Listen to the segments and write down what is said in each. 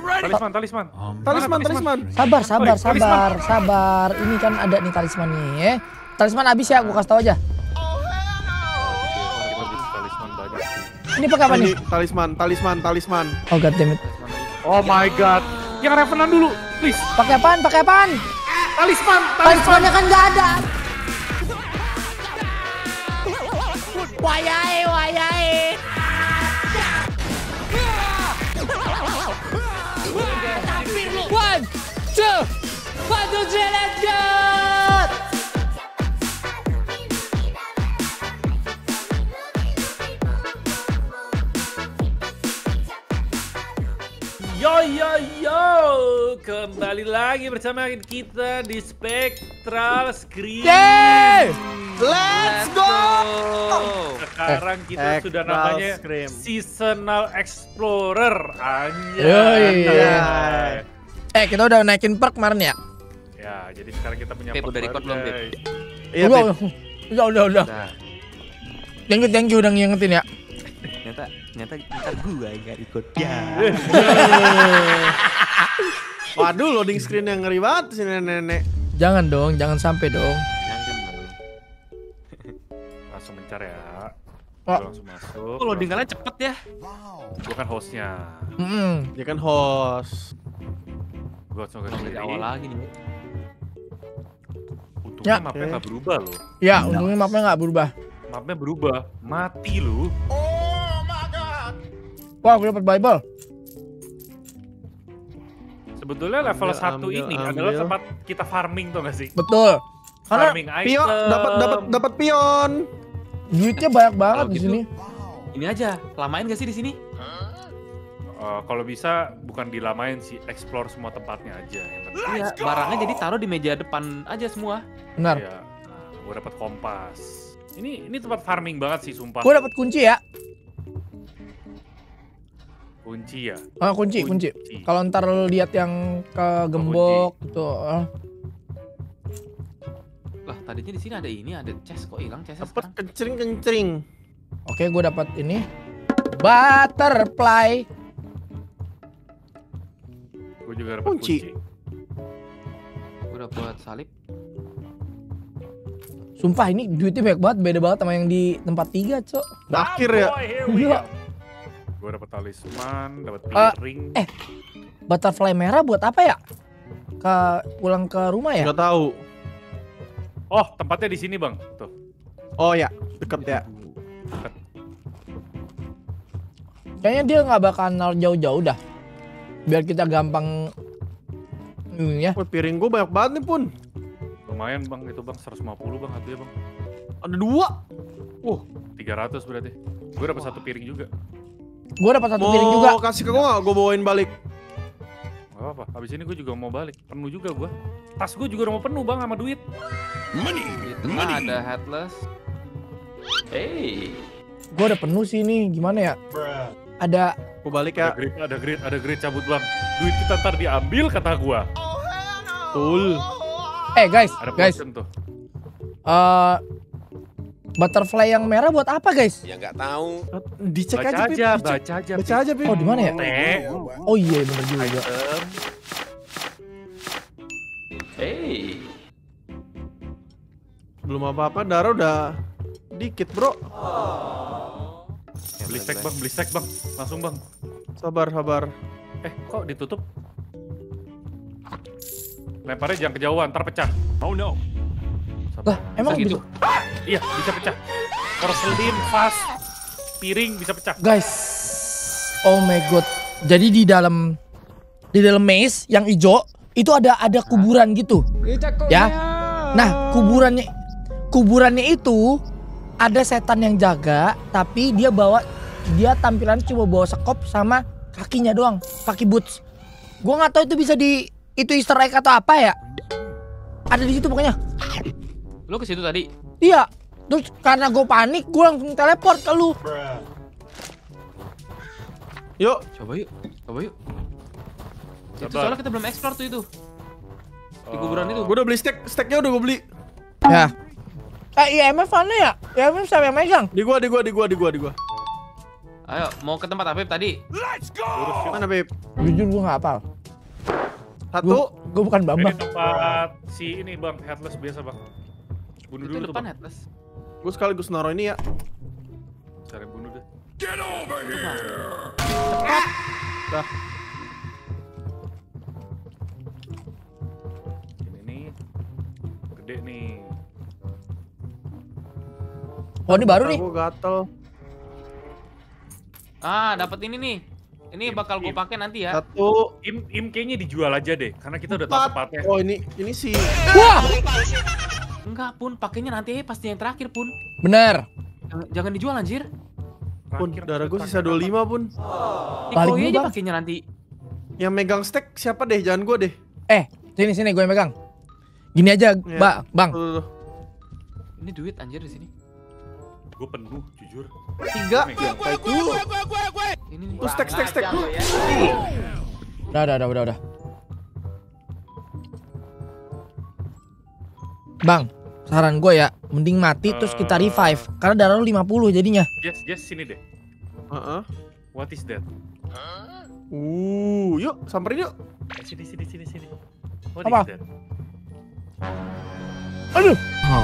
Talisman, talisman. Talisman. Sabar. Ini kan ada nih talisman nih. Talisman habis ya, gua kasih tau aja. Kita bisa talisman banyak sih. Ini pakai apa nih? Talisman. Oh god damn it. Oh my god. Yang Revenant dulu, please. Pakai apaan? Talisman. Talismannya kan nggak ada. Wayai. 1, 2, 3, let's go! Yo, kembali lagi bersama kita di Spectral Scream. Yeay! Let's go. Sekarang kita sudah namanya Seasonal Explorer. Yoi. Anjay. Kita udah naikin perk kemarin ya? Ya, jadi sekarang kita punya Pep, perk udah record baru, belum, Pep? guys. Iya, Udah. Thank you udah ngingetin ya. Ternyata ntar gua gak ikut ya. Waduh, loading screen yang ngeri banget sih nenek. Jangan dong, jangan sampai dong. Langsung mencar ya. Oh. Gua langsung masuk. Kok loading-nya cepet ya? Gua kan hostnya. Dia kan host. Gua langsung ke Dari sini. awal lagi nih. Untungnya Ya. mapnya nggak berubah loh. Ya, untungnya mapnya nggak berubah. Mapnya berubah. Mati lu. Wah, gue dapat Bible. Sebetulnya level 1 ambil. ini adalah tempat kita farming tuh gak sih? Betul. Karena Farming Pion item. dapat pion. duitnya banyak banget Kalau di gitu, sini. Ini aja, lamain gak sih di sini? Kalau bisa bukan dilamain sih, explore semua tempatnya aja. Yang penting. Iya, barangnya jadi taruh di meja depan aja semua. Benar. Iya. Nah, gue dapat kompas. Ini tempat farming banget sih sumpah. Gue dapat kunci ya. Kunci ya. Kunci. Kalau ntar lihat yang ke gembok gitu. Lah, tadinya di sini ada chest, kok hilang chestnya Dapat sekarang? kencring. Oke, gue dapat ini. Butterfly. Gue juga dapat Kunci. kunci. Gue dapet salib. Sumpah ini duitnya banyak banget, beda banget sama yang di tempat 3, Cok. Akhir ya. Gila. Gue dapat talisman, dapat piring. Butterfly merah buat apa ya? Pulang ke rumah ya? Enggak tahu. Oh, tempatnya di sini, Bang. Tuh. Oh ya, deket ya. Kayaknya dia nggak bakal naruh jauh-jauh dah. Biar kita gampang ya. Wih, piring gua banyak banget nih, Pun. Lumayan, Bang. Itu, Bang. 150, Bang. Satunya, Bang. Ada 2. 300 berarti. Gue dapat 1 piring juga. Gue dapat 1 piring juga. Mau kasih ke gua nggak? Gua bawain balik. Gak apa-apa. Habis ini gue juga mau balik. Penuh juga gue. Tas gue juga udah mau penuh, Bang, sama duit. Itu mah ada headless. Gue udah penuh sih ini. Gimana ya? Ada Gua balik ya. Ada grid cabut, Bang. Duit kita ntar diambil, kata gue. Betul. guys. Ada potion tuh. Butterfly yang merah buat apa, guys? Ya nggak tahu. Dicek Baca aja, Pip. aja, Dicek. baca aja. Baca aja, Pip. Oh, di mana ya? Oh iya, bener juga. Item. Belum apa-apa, darah udah dikit, Bro. Beli stack, Bang. Langsung, Bang. Sabar. Kok ditutup? Lemparnya jangan kejauhan, ntar pecah. Oh no. Lah, emang gitu. gitu? Iya, bisa pecah. Porselin, vas, piring bisa pecah. Guys. Oh my god. Jadi di dalam maze yang hijau itu ada kuburan gitu. Ya. Nah, kuburannya itu ada setan yang jaga, tapi dia tampilan cuma bawa sekop sama kakinya doang, kaki boots. Gua nggak tahu itu bisa itu Easter egg atau apa ya. Ada di situ pokoknya. Lu ke situ tadi? Iya. Terus karena gue panik, gue langsung teleport ke lu. Yuk. Coba yuk. Itu Sabar. soalnya kita belum explore tuh itu. Di kuburan itu. Gua udah beli steaknya udah gua beli. Ya. IMF mana ya? IMF siapa yang megang? Di gua. Ayo, mau ke tempat Apip tadi. Mana Beb? Jujur gue nggak hafal. Satu. Gue bukan Ini Bambang. tempat si ini bang, headless biasa bang. Bunuh Itu dulu tuh depan bang. headless. Gue sekaligus naruh ini ya. Cari bunuh deh. Dah. Ini nih, gede nih. Oh ini baru nih. Gue gatel. Ah, dapat ini nih. Ini Im, bakal gue im. pakai nanti ya. Satu. Im kayaknya dijual aja deh, karena kita udah tahu Empat. tempatnya. Oh ini sih. Wah, Enggak, Pun. Pakainya nanti pasti yang terakhir, Pun. bener. Jangan dijual anjir. Pun Terakhir, darah gue terakhir sisa apa? 25 Pun. Balik Dikoi dulu, aja Bang. pakainya nanti. Yang megang stack siapa deh? Jangan gue deh. Sini gue yang megang. Gini aja, Iya. Bang. Tuh. Ini duit anjir di sini. Gue penuh, jujur. 3. Nih, Kayak itu. Ini nih. Tuh stack. Udah. Bang, saran gue ya, mending mati terus kita revive. Karena darah lu 50 jadinya. Jess, sini deh. Heeh. What is that? Yuk samperin yuk. Sini. What Apa? is that? Aduh.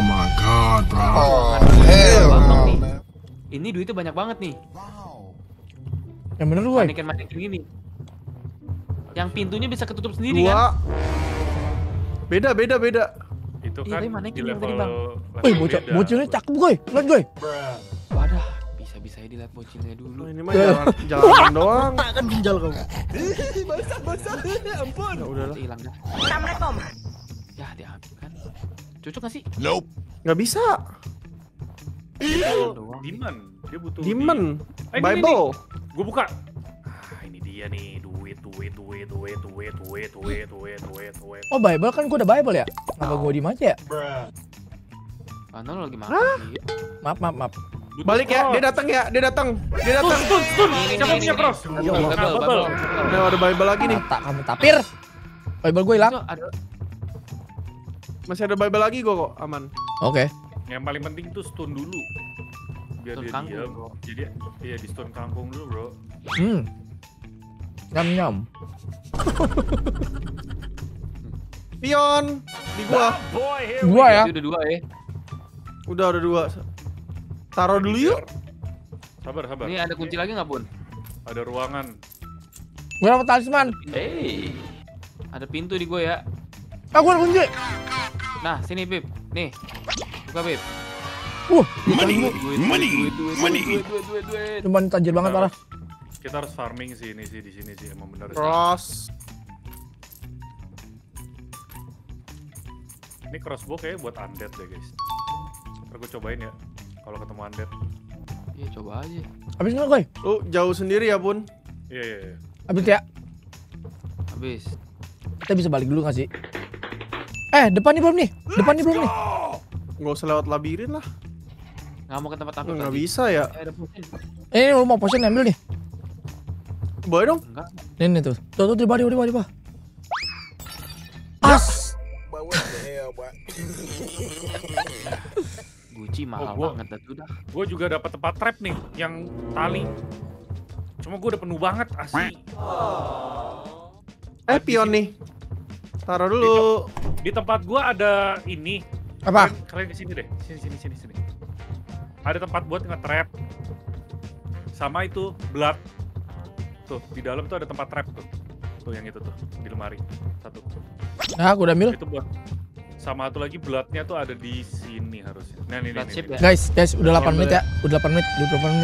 Bambang nih. Ini duitnya banyak banget nih. Yang bener gue. Manekin gini. Yang pintunya bisa ketutup sendiri 2. kan? Beda. Itu Iya, kan tapi mana di yang level tadi, Bang? Wih, bocilnya cakep gue. Lihat gue. Wadah, bisa ya dilihat bocilnya Oh, dulu. ini mah jalan doang. Kan ginjal kamu. Ya udahlah. Hilang dah. Ya, diambil kan. Cocok gak sih? Nggak bisa. Doang. Demon, dia butuh Demon. Ini, Bible. Gue buka. Ini dia nih, duit. Oh Bible kan gue udah Bible ya. Kenapa gue diem aja ya? Mana lo lagi makan sih? Maaf. Balik ya, dia datang. Stun. Siapa punya cross? Iya, Bubble. Nah, ada Bible lagi nih. Tak kamu tapir. Bible gue hilang. Itu ada Masih ada Bible lagi gue kok, aman. Oke. Yang paling penting tuh stun dulu. Biar Stun dia kangkung, diam. bro. Jadi iya di stun kangkung dulu, bro. Nyam. Pion di gua. Gua ya. Itu udah 2 ya. Udah 2. Taruh dulu yuk. Sabar. Ini ada kunci lagi nggak, Pun? Ada ruangan. Gue dapet talisman. Ada pintu di gue ya. Aku ada kunci. Nah, sini Bib. Nih. Buka Bib. Money. Duit. Cuman tajir banget parah. Kita harus farming sih ini sih di sini sih emang benar. Cross. Ini crossbow kayak buat undead deh, guys. Ntar gue cobain ya kalau ketemu undead. Iya, coba aja. Habis nggak gue? Lu jauh sendiri ya, Pun. Iya. Habis ya. Habis. Kita bisa balik dulu nggak sih? Depan nih belum nih. Nggak usah lewat labirin lah. Nggak mau ke tempat apa Nggak tadi? bisa ya. Ada potion. Ini lu mau potion ambil nih. Boleh dong. Enggak. Nih tuh. Tuh di bawah. As. Guci mahal gua- banget dah udah. Gue juga dapat tempat trap nih yang tali. Cuma gue udah penuh banget asli. Pion nih. Taruh dulu. Di tempat gue ada ini. Apa? Kalian kesini deh. Sini. Ada tempat buat nge-trap. Sama itu blood. Tuh di dalam tuh ada tempat trap tuh. Tuh yang itu tuh di lemari. Satu. Nah, aku udah ambil. Itu buat. Sama satu lagi bloodnya tuh ada di sini harusnya. Nah ini. Blood chip ya. Guys, udah 8 menit ya. Udah 8 menit.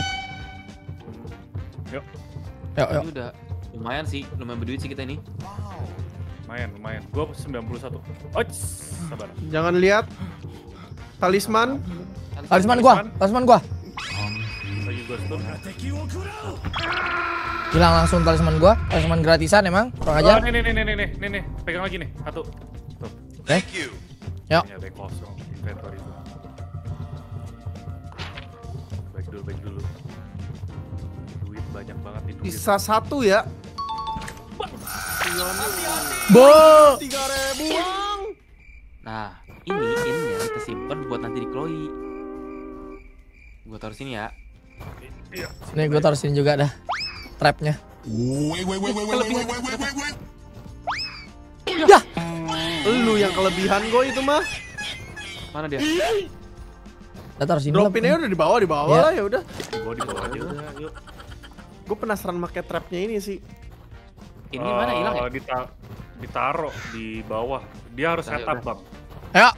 Yuk. Yuk. Ini udah lumayan sih, lumayan berduit sih kita ini. Lumayan. Gue 91. Oh, sabar. Jangan lihat. Talisman. Talisman gua. Lagi gue stun. Hilang langsung talisman gua. Talisman gratisan emang. Kurang ajar. Nih. Pegang lagi nih. Satu. Tuh. Yuk. Ini ada yang kosong. Inventory itu. Baik dulu. Duit banyak banget nih duit. Sisa 1 ya. Bo. 3.000 bang. Nah, ini ya kita simpan buat nanti di Chloe. Gua taruh sini ya. Iya. Nih gue taruh sini juga dah trapnya. Ya, Lu yang kelebihan gue itu mah. Mana dia? udah taruh sini lah. Dropin aja udah di bawah Iya. lah ya udah. Di bawah aja udah. Yuk. Gue penasaran pakai trapnya ini sih. Ini mana hilang ya? Ditaruh di bawah. Dia harus Udah, setup, udah. Bang. Ayo,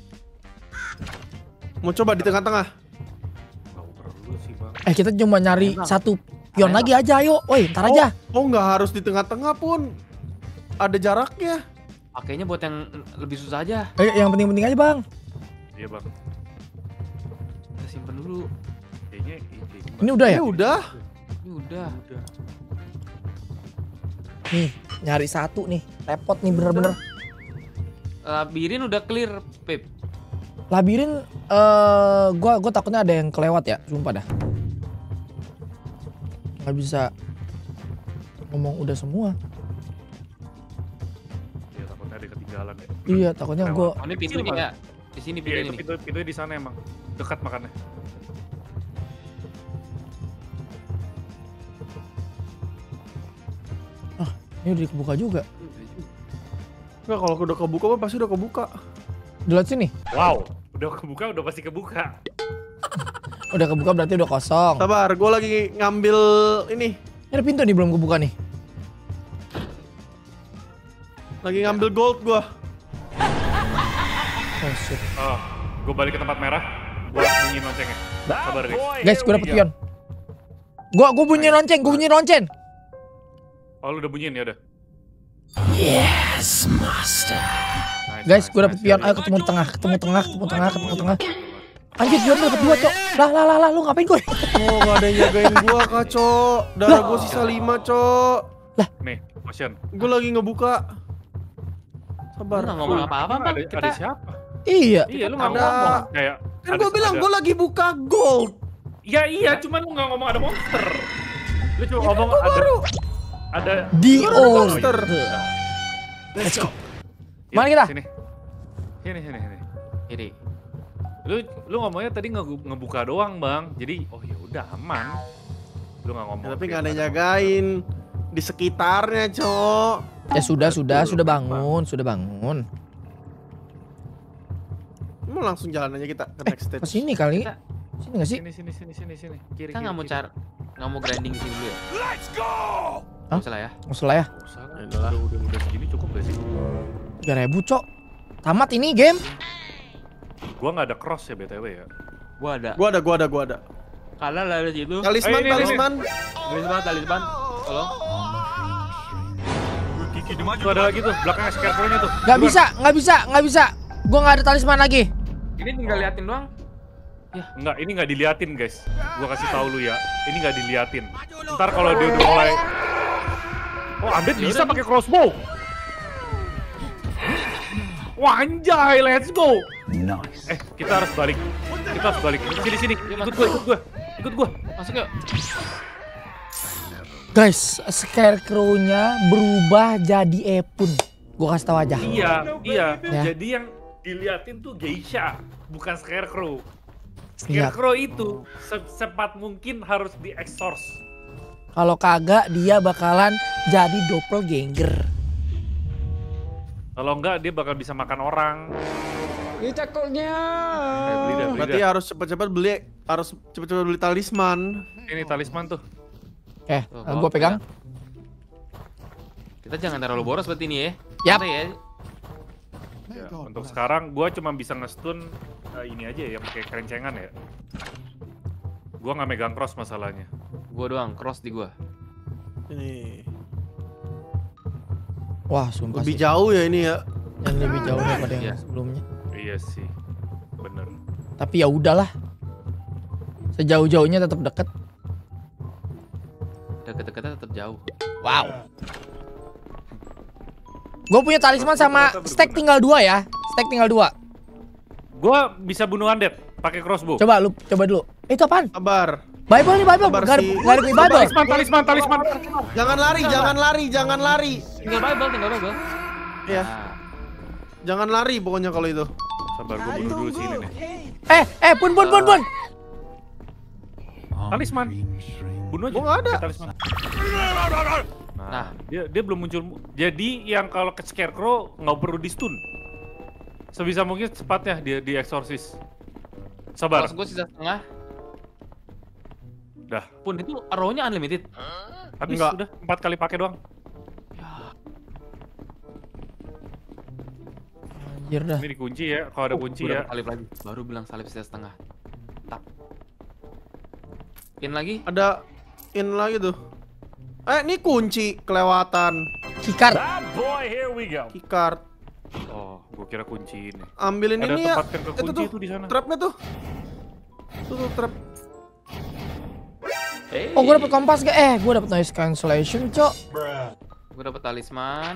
Mau coba di tengah-tengah. Nggak perlu sih, Bang. kita cuma nyari Emang. satu pion Emang. lagi aja, ayo. Woi, ntar aja. Oh nggak harus di tengah-tengah pun. Ada jaraknya. Pakainya buat yang lebih susah aja. Ayo, yang penting-penting aja, Bang. Iya, Bang. Kita simpen dulu. Kayaknya Ini udah ya? Ya udah. Ini udah. Nih, nyari satu nih. Repot nih bener-bener. Labirin udah clear, Pip. Labirin, gua takutnya ada yang kelewat ya, sumpah dah. Nggak bisa ngomong udah semua. Iya, takutnya ada ketinggalan ya. Iya, takutnya gua. Oh, ini pintunya ya. Di sini Iya, pintunya itu nih. pintunya di sana emang. Dekat makannya. Ini udah kebuka juga. Nggak, kalau udah kebuka mah pasti udah kebuka. Dilihat sini. Wow, udah kebuka, udah pasti kebuka. Udah kebuka berarti udah kosong. Sabar, gue lagi ngambil ini. Ini ada pintu nih belum kebuka nih. Lagi ngambil gold gue. Oh shit. Oh, gue balik ke tempat merah. Gue bunyiin loncengnya. Sabar, guys. Guys, gue dapet pion. Gua bunyiin lonceng, gua bunyiin lonceng. Oh, lu udah bunyiin ya udah. Yes, master. Nice, Guys, nice, gue dapet nice. pion. Ya, Ayo ya. ketemu tengah. Anjir, pion dapet 2, Cok. Lah, lu ngapain gue? Oh nggak ada yang jagain gue Cok. Darah gue sisa 5 Cok. Nih, potion. Gue lagi ngebuka. Sabar. Lu nggak ngomong apa-apa, Bang. Ada siapa? Iya. Iya, lu nggak ada- ngomong. Kayak Kan gue bilang gue lagi buka gold. Ya iya, cuman lu nggak ngomong ada monster. Lu cuma ngomong Gua baru. ada. Di Ada all. monster. Let's go. Ya, Mana kita? Sini. Sini. Ini. Lu ngomongnya tadi ngebuka doang, Bang. Jadi, oh ya udah aman. Lu nggak ngomong. Ya, tapi nggak ada yang jagain di sekitarnya Cok. Ya sudah bangun. Mau langsung jalan aja kita ke next stage. Ke sini kali. Kita- Sini nggak sih? Sini. Kiri. Kita nggak mau nggak mau grinding sini dulu ya? Hah? Nggak salah ya? Masalah ya. Udah segini cukup gak sih? 3.000, Cok. Tamat ini game. Gua nggak ada cross ya BTW ya. Gua ada. Gua ada. Karena dari situ. Talisman, ini. talisman. Talisman. Tolong. Tuh ada lagi tuh, belakangnya scarecrow-nya tuh. Nggak bisa. Gua nggak ada talisman lagi. Ini tinggal liatin doang. Enggak, ini nggak diliatin guys. Gua kasih tahu lu ya, ini nggak diliatin. Ntar kalau dia udah mulai, oh Ambet bisa pakai crossbow. Wah anjay, let's go. Nice. Kita harus balik. Sini. Ikut gua. Masuk yuk. Guys, scarecrow-nya berubah jadi Epun. Gua kasih tahu aja. Iya. Ya. Jadi yang diliatin tuh geisha, bukan scarecrow. Iya. Scarecrow itu secepat mungkin harus di-exhaust. Kalau kagak dia bakalan jadi doppelganger. Kalau enggak dia bakal bisa makan orang. Beli dah. Berarti harus cepet-cepet beli talisman. Ini talisman tuh. Tuh, Gua pegang. Kita jangan terlalu boros berarti ini ya. Yap. Santai ya. Ya, untuk sekarang gua cuma bisa ngestun ini aja ya, pakai kerencengan ya. Gua nggak megang cross masalahnya. Gua doang, cross di gua. Ini Wah, sumpah lebih sih. jauh ya ini ya. Yang lebih jauh daripada yang Iya. sebelumnya. Iya sih, bener. Tapi ya udahlah. Sejauh-jauhnya tetap deket. Deket-deketnya tetap jauh. Wow. Gue punya talisman sama Ternyata stack tinggal 2 ya. Stack tinggal 2. Gua bisa bunuh undead pakai crossbow. Coba dulu. Itu apaan? Sabar. Bible nih, Bible. Sabar Gak sih. ada Bible. Talisman. Jangan lari. Tinggal Bible. Iya, Nah, jangan lari pokoknya kalau itu. Sabar, gua bunuh dulu sini nih. Pun. Talisman. Bunuh aja. Gua nggak ada. pakai Talisman. Nah, dia belum muncul. Jadi yang kalau ke Scarecrow nggak perlu di stun. Sebisa mungkin cepatnya dia di exorcist. Sabar. Terus gue sisa setengah. Dah. Pun itu arrow-nya unlimited. Habis Enggak. udah 4 kali pakai doang. Anjir dah. Ini dikunci ya, kalau ada kunci Gua ya. dapet salib lagi. Baru bilang salib sisa setengah. Tap. In lagi. Ada in lagi tuh. Ini kunci kelewatan. Keycard. Keycard. Oh, gua kira kunci ini. Ambilin Ada ini ya. tempat yang kekunci tuh, itu di sana. Trapnya tuh. Tuh trap. Oh, gue dapet kompas gak? Gue dapet noise cancellation, cok. Gue dapet talisman.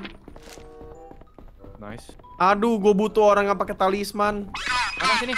Nice. Aduh, gue butuh orang yang pakai talisman. Mana sini?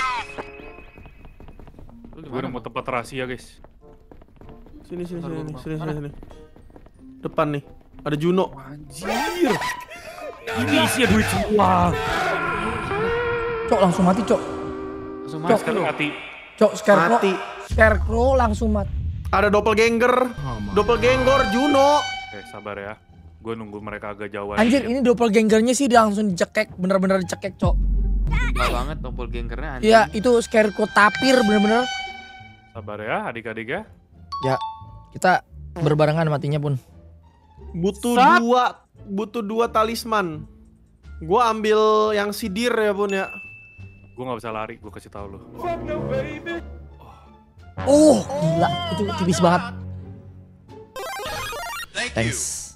Lu di Gue mana? nemu tempat rahasia, guys. Sini. Mana? Depan nih. Ada Juno. Anjir. Ini isinya duit semua. Cok, langsung mati, cok. Langsung Cok. masuk Sekarang lu. mati. Cok, Scarecrow. Mati. Scarecrow langsung mati. Ada doppelganger. Doppelganger Juno. Oke, sabar ya. Gue nunggu mereka agak jauhan. Anjir, ini doppelgangernya sih dia langsung dicekek. Bener-bener dicekek, cok. Gila banget doppelgangernya anjing. Iya, itu Scarecrow tapir bener-bener. Sabar ya, adik-adik ya. Ya, kita berbarengan matinya pun. Butuh dua talisman. Gua ambil yang sidir ya bun ya. Gue nggak bisa lari, gue kasih tahu lo. Oh, gila, itu tipis banget. Thanks.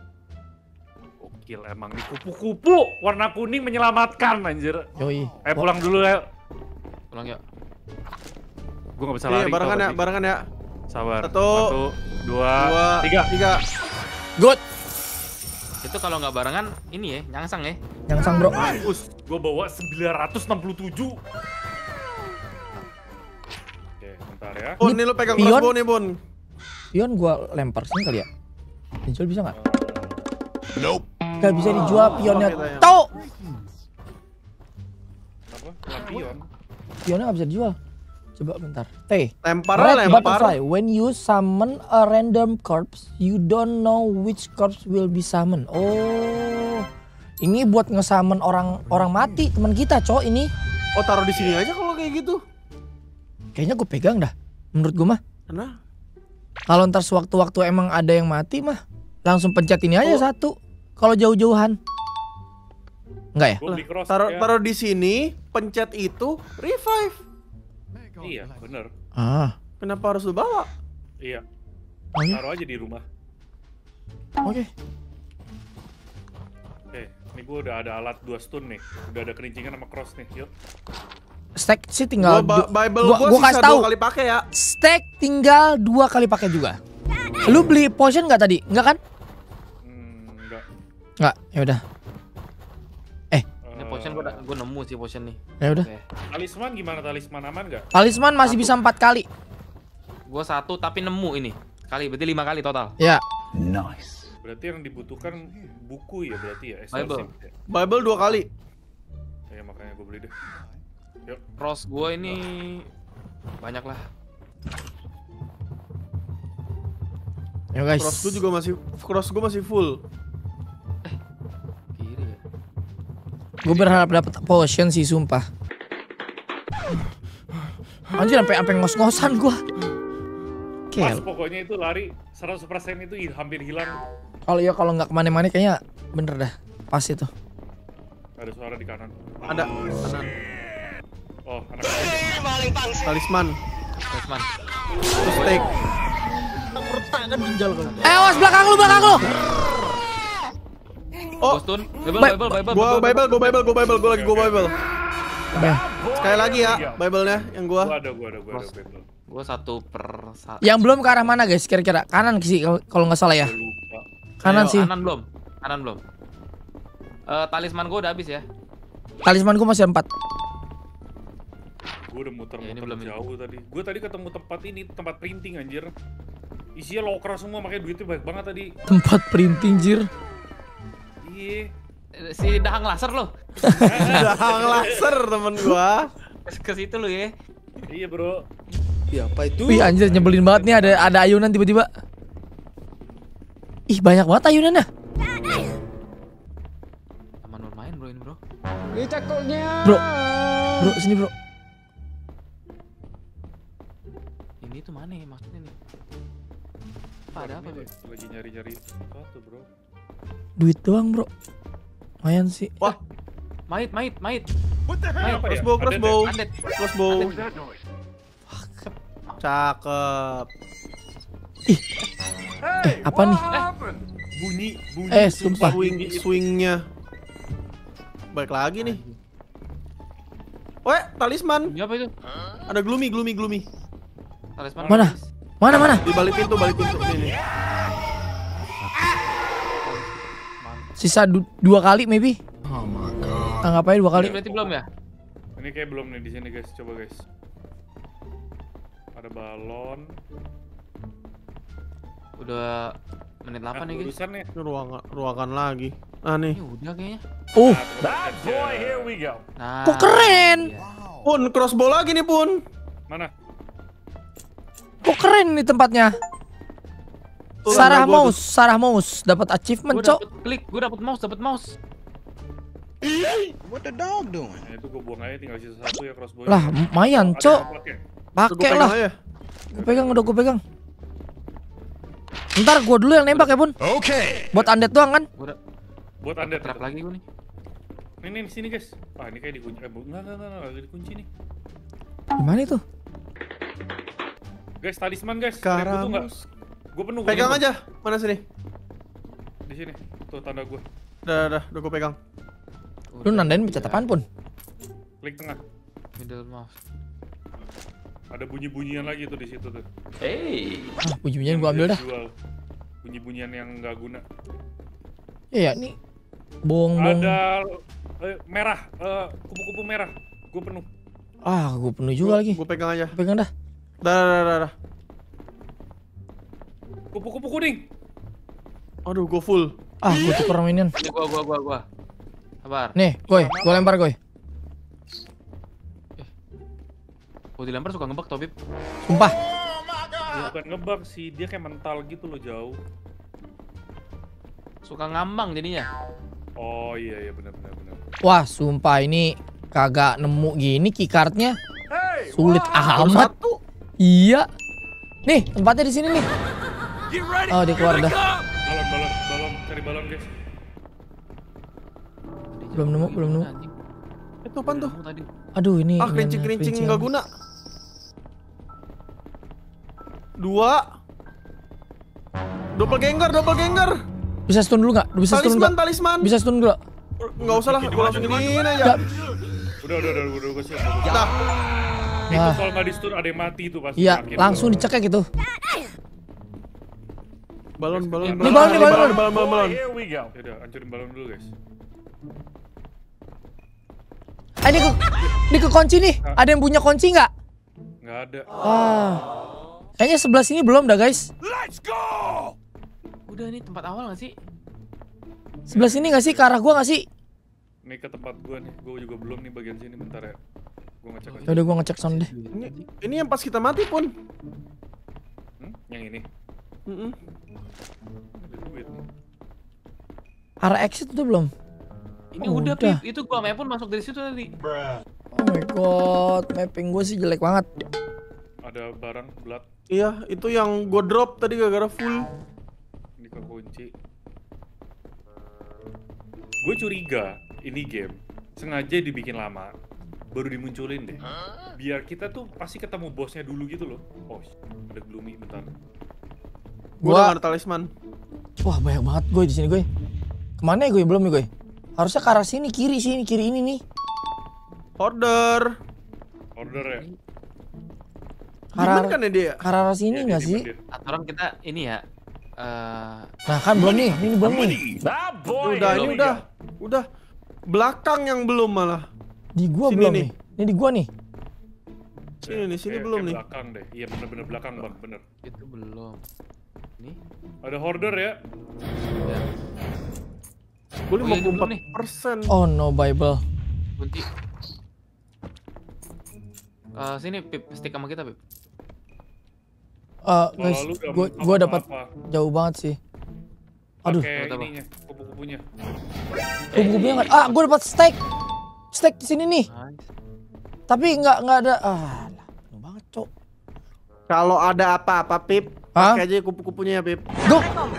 Gokil emang nih kupu-kupu warna kuning menyelamatkan anjir. Yoi. Pulang dulu ya. Pulang yuk. Gue nggak bisa Iya, lari. barengan tau ya, gak sih? barengan ya. Sabar. Satu, 1, 2, 3. Good. Itu kalau nggak barengan ini ya, nyangsang ya. Yang sang bro. Mampus, gue bawa 967. Oke, bentar ya. Bun, nih lu pegang Pion? crossbow nih bun. Pion gua lempar sini kali ya. Dijual bisa nggak? Nope. Gak bisa dijual pionnya. Oke, tayang. Tau. Apa? Lampion. Pionnya nggak bisa dijual. Coba bentar. T. Lempar Red lah, lempar. butterfly. When you summon a random corpse, you don't know which corpse will be summoned. Oh, ini buat ngesummon orang mati teman kita, cowok ini. Oh, taruh di sini aja kalau kayak gitu. Kayaknya gue pegang dah. Menurut gue mah. Nah, Kalau ntar sewaktu-waktu emang ada yang mati mah, langsung pencet ini aja satu. Kalau jauh-jauhan. Enggak ya? Gue beli cross. ya. taruh di sini, pencet itu revive. Iya, bener. Ah, Kenapa harus lu bawa? Iya. oh iya? Taruh aja di rumah. Oke. Oke, ini gue udah ada alat 2 stun nih. Udah ada kerincingan sama cross nih. Yuk. Stack sih tinggal Bible gua gua kasih sisa tahu. 2 kali pakai ya. Stack tinggal 2 kali pakai juga. Lu beli potion nggak tadi? Enggak kan? Enggak. Enggak. Ya udah. Ini potion gue nemu sih potion nih. Ya udah. Oke. Talisman gimana? Talisman aman nggak? Talisman masih bisa 4 kali. Gue 1 tapi nemu ini. Sekali berarti 5 kali total. Ya. Berarti yang dibutuhkan buku ya berarti ya? Bible. Exorcism ya? Bible 2 kali. Ya makanya gue beli deh. Yuk. Cross gue ini banyak lah. Ya guys. Cross gua masih full. Kiri ya. Gue berharap dapat potion sih sumpah. Anjir sampai ngos-ngosan gua. Pas Kel. pokoknya itu lari 100% itu hampir hilang. Kalau nggak kemana-mana kayaknya bener dah. Pas itu. Ada suara di kanan. Ada kanan. Oh, anak Talisman. Talisman. Terus steak. Awas belakang lu. Oh, Gua stun. Bible. gua Bible. Gua Bible. Bah. Sekali lagi ya, Bible-nya yang Gua gua. ada Bible. Gue 1/1. Yang belum ke arah mana guys? Kira-kira kanan sih kalau nggak salah ya. Gua lupa. Kanan sih. Kanan belum. Talisman gue udah habis ya. Talisman gua masih 4. Gue udah Ya, ini muter-muter belum jauh tadi. Gue tadi ketemu tempat printing anjir. Isinya loker semua, makanya duitnya banyak banget tadi. Tempat printing jir. Iya. Si dahang laser lo. Dahang laser temen gua. Ke situ lo ya. Iya bro. Iya, apa itu? Wih anjir nyebelin banget nih ada ayunan tiba-tiba. Ih banyak banget ayunannya. Taman bermain bro ini bro. Bro sini bro. Ini tuh mana ya maksudnya nih? Apa ada apa bro? Lagi nyari-nyari sesuatu bro. Duit doang bro. Lumayan sih. Wah, Mait. Mait, crossbow. Undead. Crossbow. Cakep. Apa nih? Bunyi Sumpah. Swingnya. Baik lagi nih. Weh, talisman. Ini apa itu? Ada gloomy. Talisman. Mana? Di balik pintu nih. Sisa 2 kali maybe. Anggap aja 2 kali. Ini berarti belum ya? Ini kayak belum nih di sini guys, coba guys. Ada balon. Udah menit 8 nih guys. Urusan nih. Ini ruangan lagi. Nah nih. Ini udah kayaknya. Bad boy, here we go. Nah. Kok keren? Iya. Pun crossbow lagi nih Pun. Mana? Kok keren nih tempatnya? Tuh, Sarah gua- Mouse dapat achievement, Gue Cok. dapet klik, gue dapet mouse. Nah, itu gue buang aja, tinggal sisa 1 ya crossbow. Lah, lumayan, Cok. Pakai lah. Ya. Udah gue pegang. Ntar gue dulu yang nembak ya, Bun. Oke. Buat undead doang kan? Gue udah Buat anda trap lagi gue nih. Nih sini guys. Ah ini kayak dikunci. Enggak dikunci nih. Gimana itu? Guys, talisman guys. Karamus. Gue penuh. Pegang aja. Mana sini? Di sini. Tuh tanda gue. Udah gue pegang. Lu nandain pencet apaan, Pun? Klik tengah. Middle mouse. Ada bunyi-bunyian lagi tuh di situ tuh. Ah, bunyi-bunyian gua ambil dah. Jual. Bunyi-bunyian yang nggak guna. Iya, nih. Bong-bong. Ada merah, kupu-kupu merah. Gue penuh. Ah, gua penuh juga lagi. Gue pegang aja. Pegang dah. Dah. Kupu-kupu kuning. Aduh, gue full. Ah, gua tuker mainin. Ini gua. Sabar. Nih, gua lempar, Goy. Kalau dilempar suka ngebug toh, Bib. Sumpah. Bukan ngebug sih, dia kayak mental gitu loh jauh. Suka ngambang jadinya. Oh iya benar. Wah, sumpah ini kagak nemu gini keycardnya. Sulit amat. Iya. Nih, tempatnya di sini nih. Oh, dia keluar dah. Balon, cari balon guys. Belum nemu. Anjing. Itu apaan tuh? Nemu tadi. Aduh, ini Kerincing nggak guna. 2. Doppelganger. Bisa stun dulu nggak? Bisa stun nggak? Talisman. Bisa stun dulu. Nggak usah lah, gue langsung giniin aja. Udah gue siap. Dah. Itu Nah, kalau nggak di stun ada yang mati itu pasti. iya, Yakin. langsung dicekek gitu. Balon. Ini balon. Yaudah, hancurin balon dulu guys. Ah, ini kekunci nih. Ada yang punya kunci nggak? Nggak ada. Ah, kayaknya sebelah sini belum dah guys. Udah ini tempat awal gak sih? Sebelah sini nggak sih? Ke arah gua nggak sih? Nih ke tempat gue nih, gue juga belum nih bagian sini, bentar ya. Gue ngecek aja. Udah gua ngecek sound deh. Ini yang pas kita mati Pun. Yang ini. Ada duit nih. Arah exit udah belum? Ini Oh, udah, udah. Pip. Itu gua main pun masuk dari situ tadi. Oh my god, mapping gue sih jelek banget. Ada barang blood. Iya, itu yang gue drop tadi gara-gara full. Ini kekunci. Gue curiga ini game sengaja dibikin lama, baru dimunculin deh. Biar kita tuh pasti ketemu bosnya dulu gitu loh. Oh, ada gloomy bentar. Gue udah ada talisman. Wah, banyak banget gue di sini gue. Kemana ya gue? Belum nih gue. Harusnya ke arah sini, kiri ini nih. Order ya. Gimana kan ya dia? Ke arah sini nggak sih? Atau orang kita ini ya. Nah kan belum nih, ini belum nih. Udah. Belakang yang belum malah. Di gua Sini belum nih. nih. Ini di gua nih. Sini belum nih. Belakang deh. Iya bener-bener belakang bang, bener. Itu belum. Ini. Ada hoarder ya. Ya. Gue Oh, iya, ini belum nih. 54%. Oh no Bible. Kunci. Sini Pip, stick sama kita Pip. Guys, Kalau lu udah gue dapat apa? jauh banget sih. Aduh, Pakai Apa? ininya, kupu-kupunya. kubu-kubunya nggak. Gue dapat steak. Steak di sini nih. Nice. Tapi nggak ada. Lah, penuh banget, Cok. Kalau ada apa-apa, Pip, Hah? pakai aja kupu-kupunya ya, Pip. Go.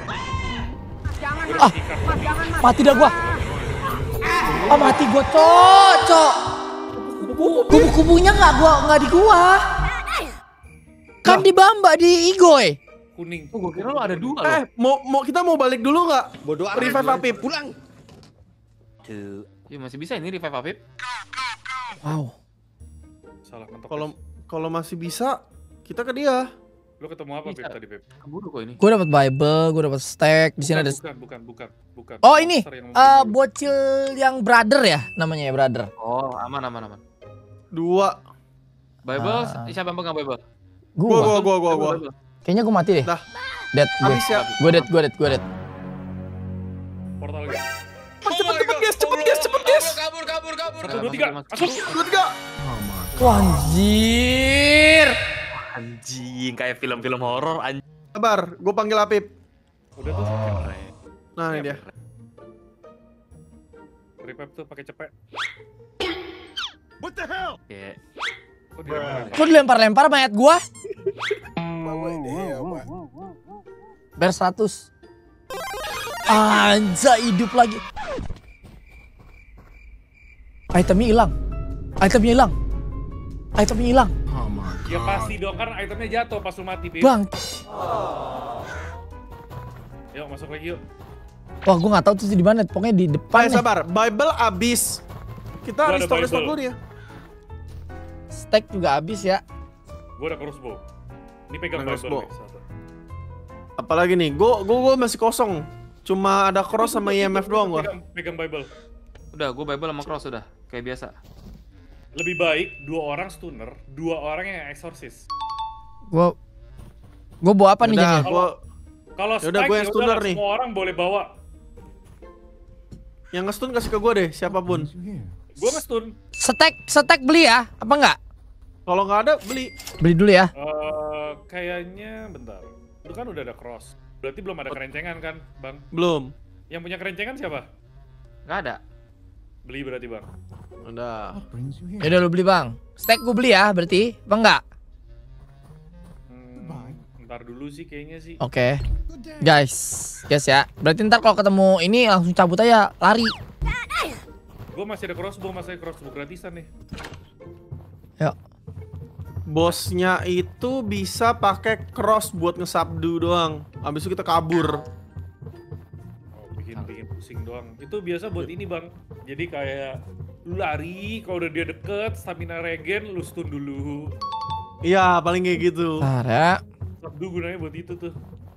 Mati dah gua. Mati gua, Cok. Kubu-kubunya nggak di gua. Kan di Bamba di Igoy. Kuning. Oh, gue kira lu ada 2 loh. Kita mau balik dulu nggak? Bodoh amat. Revive Pip. Pulang. Ya masih bisa ini revive Apip. Wow. Salah mentok. Kalau masih bisa, kita ke dia. Lu ketemu apa, Pip, Bisa. tadi, Pip? Keburu kok ini. Gue dapat Bible, gue dapat steak. Di sini ada. Bukan. Oh ini, Monster yang mungkin dulu. bocil yang brother ya, namanya ya brother. Oh, aman. 2. Bible, Ah. siapa yang pegang Bible? Gua. Gua. Bible. Kayaknya gue mati deh. Dah. Dead gue. Habis ya. Gue dead. Portal guys. Cepet guys. Kabur. 1, 2, 3. Masuk. 2, 3. Wah, anjir. Anjing, kayak film-film horor anjing. Sabar, gue panggil Apip. Udah tuh. Nah, ini dia. Revive tuh pakai cepet. Kayak Kok dia Kok dilempar-lempar mayat gua? Ber 100. Anjay, hidup lagi. Itemnya hilang. Ya pasti dong, kan itemnya jatuh pas lu mati, Pip. Bang. Yuk, masuk lagi yuk. Wah, gua nggak tahu tuh di mana. Pokoknya di depan. Sabar, Bible abis. Kita Gua ada restore Bible. dulu dia. Steak juga habis ya. Gua ada crossbow. Ini pegang Ada Bible, crossbow. guys. Satu. Apalagi nih, gue masih kosong. Cuma ada cross sama IMF doang gua. Pegang Bible. Udah, gue Bible sama cross udah. Kayak biasa. Lebih baik 2 orang stunner, 2 orang yang exorcist. Gua bawa apa nih Udah, jadinya? gua Kalau Yaudah, strike, gua yang stunner yaudahlah, nih. semua orang boleh bawa. yang nge-stun kasih ke gue deh, siapapun. Gua nge-stun. Steak beli ya? Apa enggak? Kalau nggak ada, beli. Beli dulu ya. Kayaknya bentar. Lu kan udah ada cross. Berarti belum ada kerencengan kan, Bang? Belum. Yang punya kerencengan siapa? Nggak ada. Beli berarti, Bang. Udah. Ya udah lu beli, Bang. Steak gua beli ya, berarti. Apa enggak? Ntar dulu sih kayaknya sih. Oke. Guys ya. Berarti ntar kalau ketemu ini langsung cabut aja, lari. Gua masih ada crossbow gratisan nih. Yuk. Bosnya itu bisa pakai cross buat ngesabdu doang. Abis itu kita kabur. Oh, bikin pusing doang. Itu biasa buat ini, Bang. Jadi kayak lu lari, kalau udah dia deket, stamina regen, lu stun dulu. Iya, paling kayak gitu. Bentar ya. Sabdu gunanya buat itu tuh.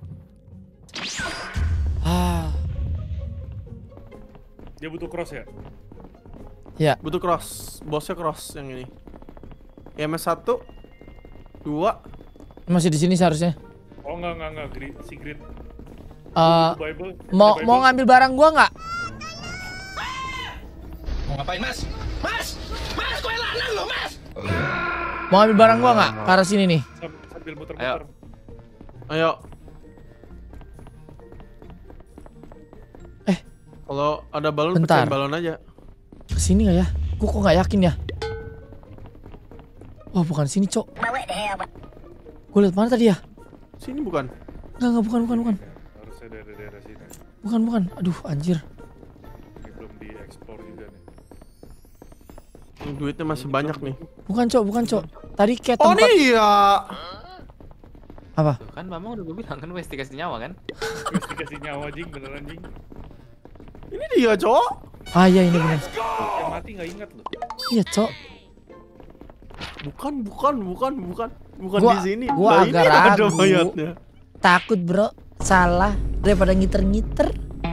Dia butuh cross ya? Ya. Butuh cross. Bosnya cross yang ini. IMS 1 2. Masih di sini seharusnya. Oh enggak, si Grid. Bible. Mau Bible. ngambil barang gua nggak? Mau ngapain, Mas? Mas, kue lanang lo, Mas. Mau ngambil barang gua nggak? Ke arah sini nih. Sambil muter-muter. Ayo. Kalau ada balon, Bentar. pecahin balon aja. Kesini nggak ya? Gua kok nggak yakin ya. Wah, bukan sini, Cok. Gua lihat mana tadi ya? Sini bukan? Enggak, bukan. Harusnya dari daerah sini. Bukan. Aduh, anjir. Ini belum dieksplor juga nih. Duitnya masih banyak nih. Bukan, Cok. Tadi kayak Oh, tempat nih ya. apa? Tuh kan Bambang udah gue bilang kan Wes dikasih nyawa kan? Terus dikasih nyawa jing, beneran jing. Ini dia, Cok. Ah, iya ini benar. Yang mati nggak ingat loh. Iya, Cok. Bukan Gua- di sini. gua Lah, agak ini ada ragu. mayatnya. Takut, Bro. Salah daripada ngiter-ngiter.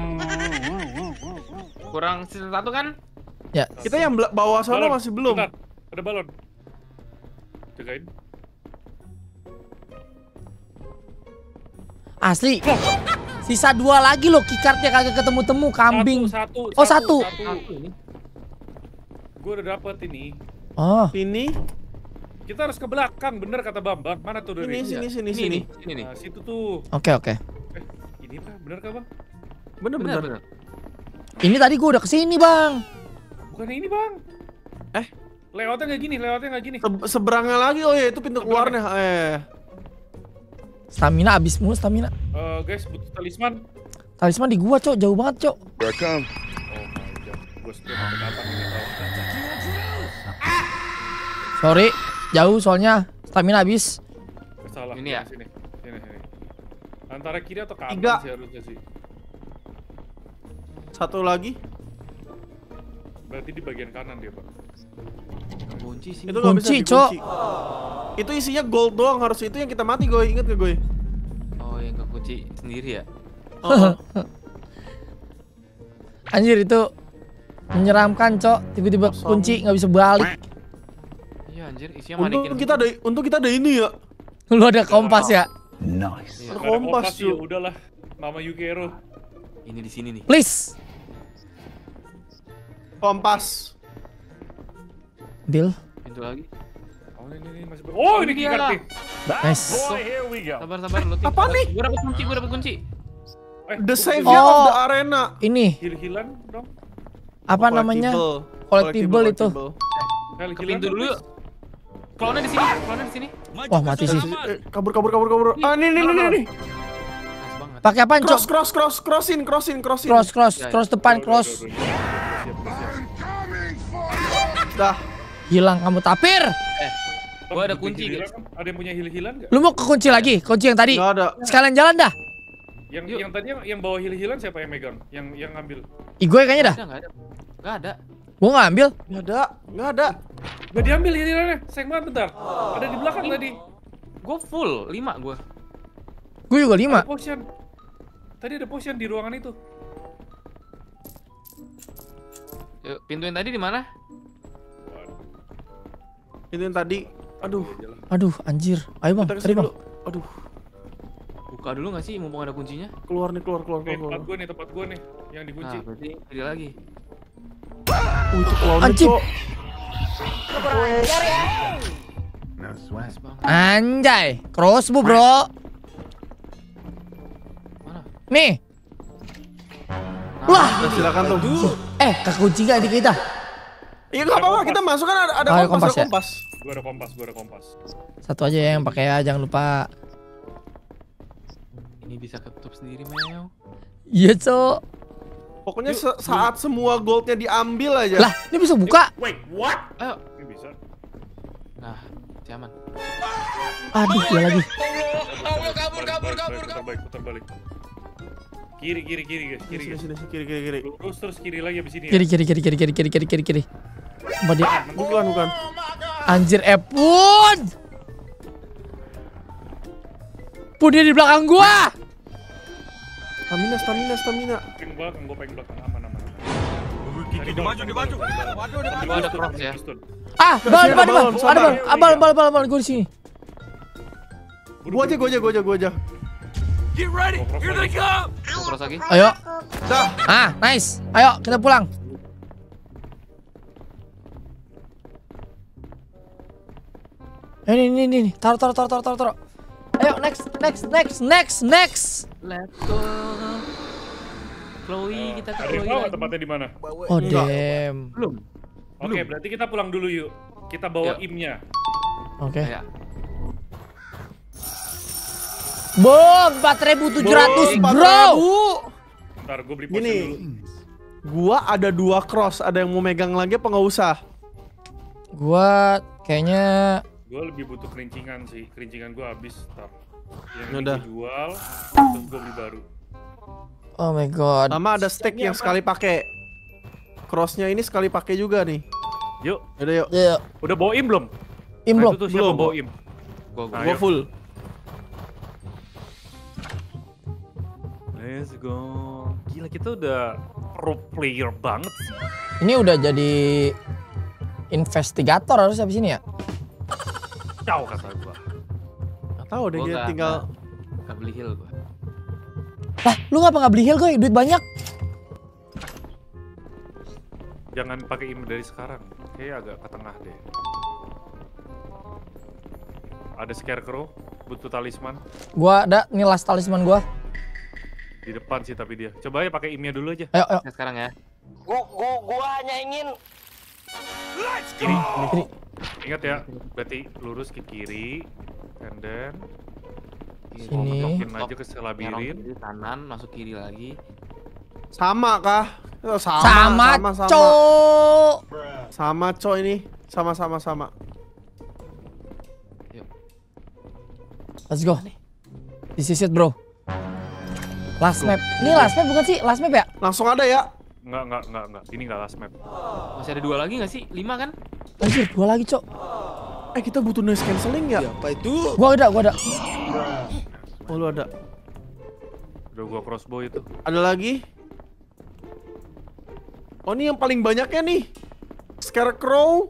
Kurang sisa 1 kan? Ya, Kita yang bawah sana Balon, masih belum. bentar. Ada balon. Jagain. asli. Sisa 2 lagi loh, keycardnya kagak ketemu-temu, kambing. Satu. Oh, satu. Satu ini. Gue udah dapet ini. Oh, Ini Kita harus ke belakang, bener kata Bambang. Mana tuh dari? Sini. Ini nih. Nah, situ tuh. Oke. Ini kah? Bener kah, Bang? Bener. Ini tadi gua udah kesini, Bang. Bukan ini, Bang. Layoutnya nggak gini. Seberangnya lagi, oh ya itu pintu keluarnya. Stamina abis mulu stamina. Guys, butuh talisman. Talisman di gua, Cok. Jauh banget, Cok. Oh my god. Gue setiap sampai kapan ini tahu. Sorry, jauh soalnya stamina habis. Salah. Ini ya? Sini. Antara kiri atau kanan 3. sih harusnya sih. Satu lagi. Berarti di bagian kanan dia, Pak. Kunci sih. Itu nggak bisa Kunci, Cok. dikunci. Itu isinya gold doang, harus itu yang kita mati, Goy. Ingat gak, Goy? Oh, yang kekunci sendiri ya? Anjir itu menyeramkan, Cok. Tiba-tiba kunci nggak bisa balik. Iya anjir, isinya manekin. Untung kita ada ini ya. Lu ada kompas ya? Iya. Ada kompas, ya Cuk. udahlah. Mama Yukero. Ini di sini nih. Please. Kompas. Deal. Pintu lagi. Oh ini masih. Oh ini dia. keycard nih. Nice. Sabar lu. Apa nih? Gua dapet kunci. The savior of the arena. Ini Hil-hilan dong. apa namanya? Collectible itu. Ke pintu dulu yuk. Klonnya di sini. Wah, mati sih. Kabur. Ah, nih. Nice banget. Pakai apaan, Cok? Crossin. Cross depan, cross. Dah. Hilang kamu tapir. Gua ada kunci, guys. Ada yang punya hil-hilan nggak? Lu mau ke kunci lagi? Kunci yang tadi. Nggak ada. Sekalian jalan dah. Yang tadi yang bawa hil-hilan siapa yang megang? Yang ngambil? Gue kayaknya dah. Enggak ada. Gua nggak ambil. Nggak ada. Gak diambil hil-hilannya. Sayang banget bentar. Ada di belakang tadi. Gua full 5 gua. Gue juga 5. Ada potion. Tadi ada potion di ruangan itu. Yuk, pintu yang tadi di mana? Itu yang tadi. Aduh, anjir. Ayo Bang, Kita tadi kesini Bang. dulu. Aduh. Buka dulu nggak sih mumpung ada kuncinya? Keluar nih. Tempat gua nih yang dikunci. Nah, berarti ini lagi. Itu keluarnya, Anjing. Cok. Nice banget. Anjay, crossbow, Bro. Mana? Nih. Wah, Nah, silakan tuh. kekunci gak di kita? Iya nggak apa-apa, kita masuk kan ada Oh, ada kompas, kompas ya? kompas. Gua ada kompas. Satu aja ya yang pakai ya, jangan lupa. Ini bisa ketutup sendiri, Meo. Iya, Cok. Pokoknya saat semua goldnya diambil aja. Lah, ini bisa buka. Wait, what? Ayo. Ini bisa. Nah, aman. Aduh, dia lagi. Putar balik. Kiri guys, kiri guys. Sini, kiri. Lurus terus kiri lagi abis ini ya. Kiri. Sumpah dia. Bukan. Anjir, Pun. Pun dia di belakang gua. Stamina. Gua pengen belakang aman. Di maju. Gua ada cross ya. Ah, balon, sabar. Abal, gua di sini. Gua aja. Get ready. Here they come. Gua cross lagi. Ayo. Dah. Ah, nice. Ayo, kita pulang. Ini. Taruh. Ayo, next. Let's go. Chloe, kita ke Ada yang Chloe tahu nggak lagi. tempatnya di mana? Oh, damn. Belum. Oke, berarti kita pulang dulu yuk. Kita bawa Yuk. imnya. Oke. Ya. Bom, 4.700, bro. Ntar gue beli potion Gini. dulu. Gua ada 2 cross, ada yang mau megang lagi apa nggak usah? Gua kayaknya Gue lebih butuh kerincingan sih. Kerincingan gue habis. Ntar. Yang ini Udah. gue jual, terus gue beli baru. oh my god. Sama ada stack yang sekali pakai. Crossnya ini sekali pakai juga nih. Yuk, Udah yuk. Ya, udah bawa im belum? im Nah, belum? itu tuh siapa Belum. bawa im? Gua. Nah, Gua ayo. full. Let's go. Gila, kita udah pro player banget sih. Ini udah jadi investigator harus habis ini ya? Ciao kata gua. Nggak tahu deh Gua dia nggak- tinggal. nggak beli heal gua. Lah, lu ngapa nggak beli heal gue? Duit banyak. Jangan pakai im dari sekarang. Kayaknya agak ke tengah deh. Ada scarecrow, butuh talisman. Gua ada, nih last talisman gua. Di depan sih tapi dia. Coba ya pakai imnya dulu aja. Ayo, ayo. Nah, sekarang ya. Gua hanya ingin Kiri. Kiri. Ingat ya, berarti lurus ke kiri. And then Sini. masukin aja ke Ngerong labirin. kiri, kanan, masuk kiri lagi. Sama kah? Oh, Sama, cok. Sama cok ini. Sama. Let's go. This is it, bro. Last map. Ini last map bukan sih? Last map ya? Langsung ada ya? Enggak. Ini enggak last map. Masih ada 2 lagi nggak sih? 5 kan? Anjir, 2 lagi, cok. Kita butuh noise cancelling ya? Gua ada. Oh, lu ada. Udah gua crossbow itu. Ada lagi? Oh, ini yang paling banyaknya nih. Scarecrow.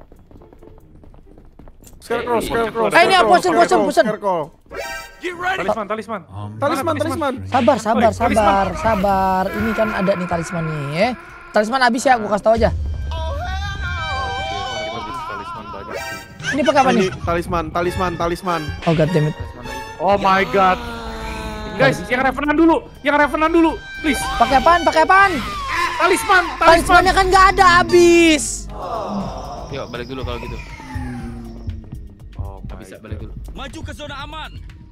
Scarecrow. Eh, ini potion. Talisman. Sabar. Ini kan ada nih talismannya. Talisman habis ya, gua kasih tau aja. Kita butuh talisman banyak sih. Ini pakai apa nih? Talisman. Oh god damn it. Oh my god. Guys, yang revenant dulu. Please. Pakai apaan? Talisman. Talismannya kan nggak ada, habis. Yuk, balik dulu kalau gitu. Oh, Nggak bisa, balik dulu. maju ke zona aman.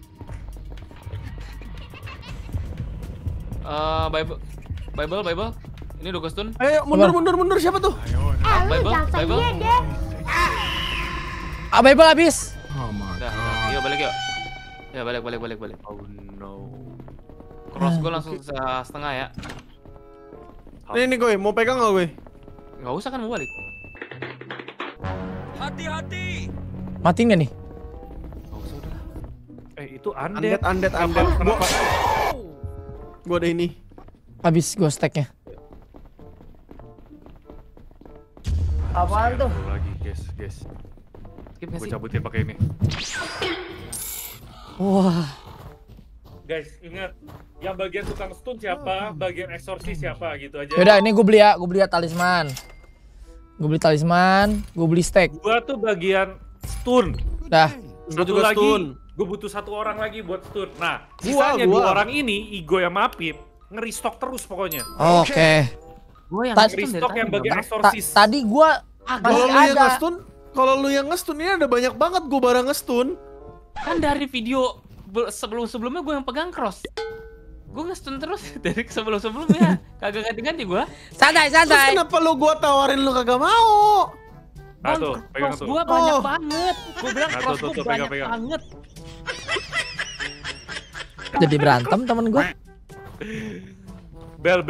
Bible. Ini Dogostun. Ayo, mundur siapa tuh? Bible. Bible habis. Udah. Yuk, balik yuk. Ya, balik. Oh no. Cross gue langsung setengah ya. Ini gue, mau pegang nggak gue? Nggak usah kan mau balik. Hati-hati. Mati nggak nih? Nggak usah udah. Itu undead. Undead. Kenapa? Gue ada ini. Habis gue stacknya. Apaan tuh? Lagi, guys. Skip nggak Gue sih? cabutin pakai ini. Wah. Guys, ingat yang bagian tukang stun siapa, bagian eksorsis siapa gitu aja. Yaudah, ini gue beli ya talisman. Gue beli stack. Gua tuh bagian stun. Dah. Gue juga stun. Gue butuh 1 orang lagi buat stun. Nah, sisanya 2 orang ini, Igo yang Mapip, nge-restock terus pokoknya. Oke. Gue yang Restock yang bagian eksorsis. Tadi gue masih ada. Kalau lu yang nge-stun ini ada banyak banget gue barang nge-stun. Kan dari video sebelumnya gue yang pegang cross. Gue nge-stun terus dari sebelumnya. Kagak ganti-ganti gue. Santai. Terus kenapa lu gua tawarin lu kagak mau? Nah tuh, pegang Cross tuh. gue banyak banget. Gue bilang Nah, cross tuh, gue pegang. banyak banget. Jadi berantem temen gue. Bel.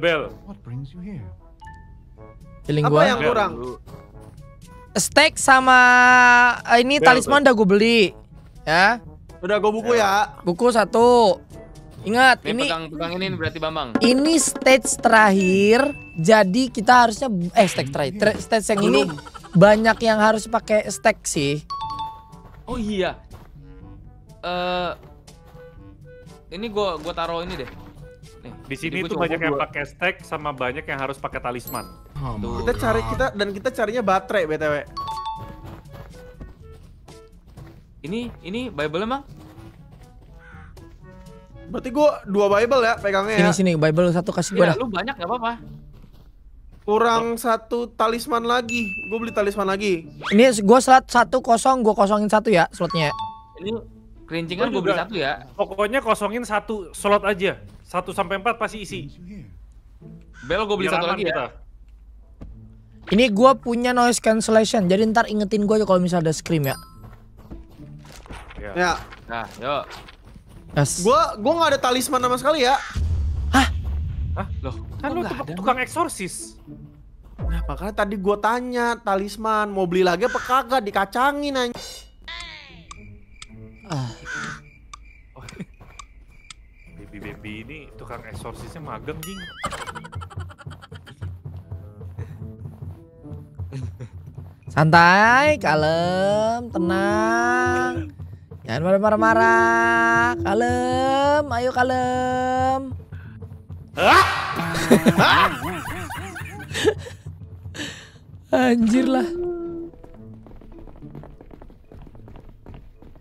Feeling Apa gue. yang kurang? Stack sama ini Bel, talisman udah gue beli. Ya. Udah gue buku ya. Buku 1. Ingat, Nih, ini pegang ini berarti Bambang. ini stage terakhir. Jadi kita harusnya stage terakhir. Stage yang ini banyak yang harus pakai stack sih. Oh iya. Ini gua taruh ini deh. Nih, Di sini jadi gua tuh coba banyak yang dua. pakai stack sama banyak yang harus pakai talisman. Tuh. Kita carinya baterai BTW. Ini Bible emang? Berarti gue 2 Bible ya pegangnya ya. Sini Bible 1 kasih gue Iya, dah. lu banyak nggak apa-apa. Kurang 1 talisman lagi. Gue beli talisman lagi. Ini gue slot 1 kosong, gue kosongin 1 ya slotnya. Ini kerincingan Gua gue beli juga. 1 ya. Pokoknya kosongin 1 slot aja. 1 sampai 4 pasti isi. Bel gue beli Biar 1 aman lagi kita. ya. Ini gue punya noise cancellation. Jadi ntar ingetin gue aja kalau misalnya ada scream ya. Ya. Nah, yuk. Yes. Gua nggak ada talisman sama sekali ya. Loh, Kan lu tukang eksorsis. Nah, makanya tadi gua tanya talisman mau beli lagi apa kagak, dikacangin aja. Baby ini tukang eksorsisnya magang jing. Santai, kalem, tenang. Jangan marah-marah. Kalem, ayo kalem. Anjir lah.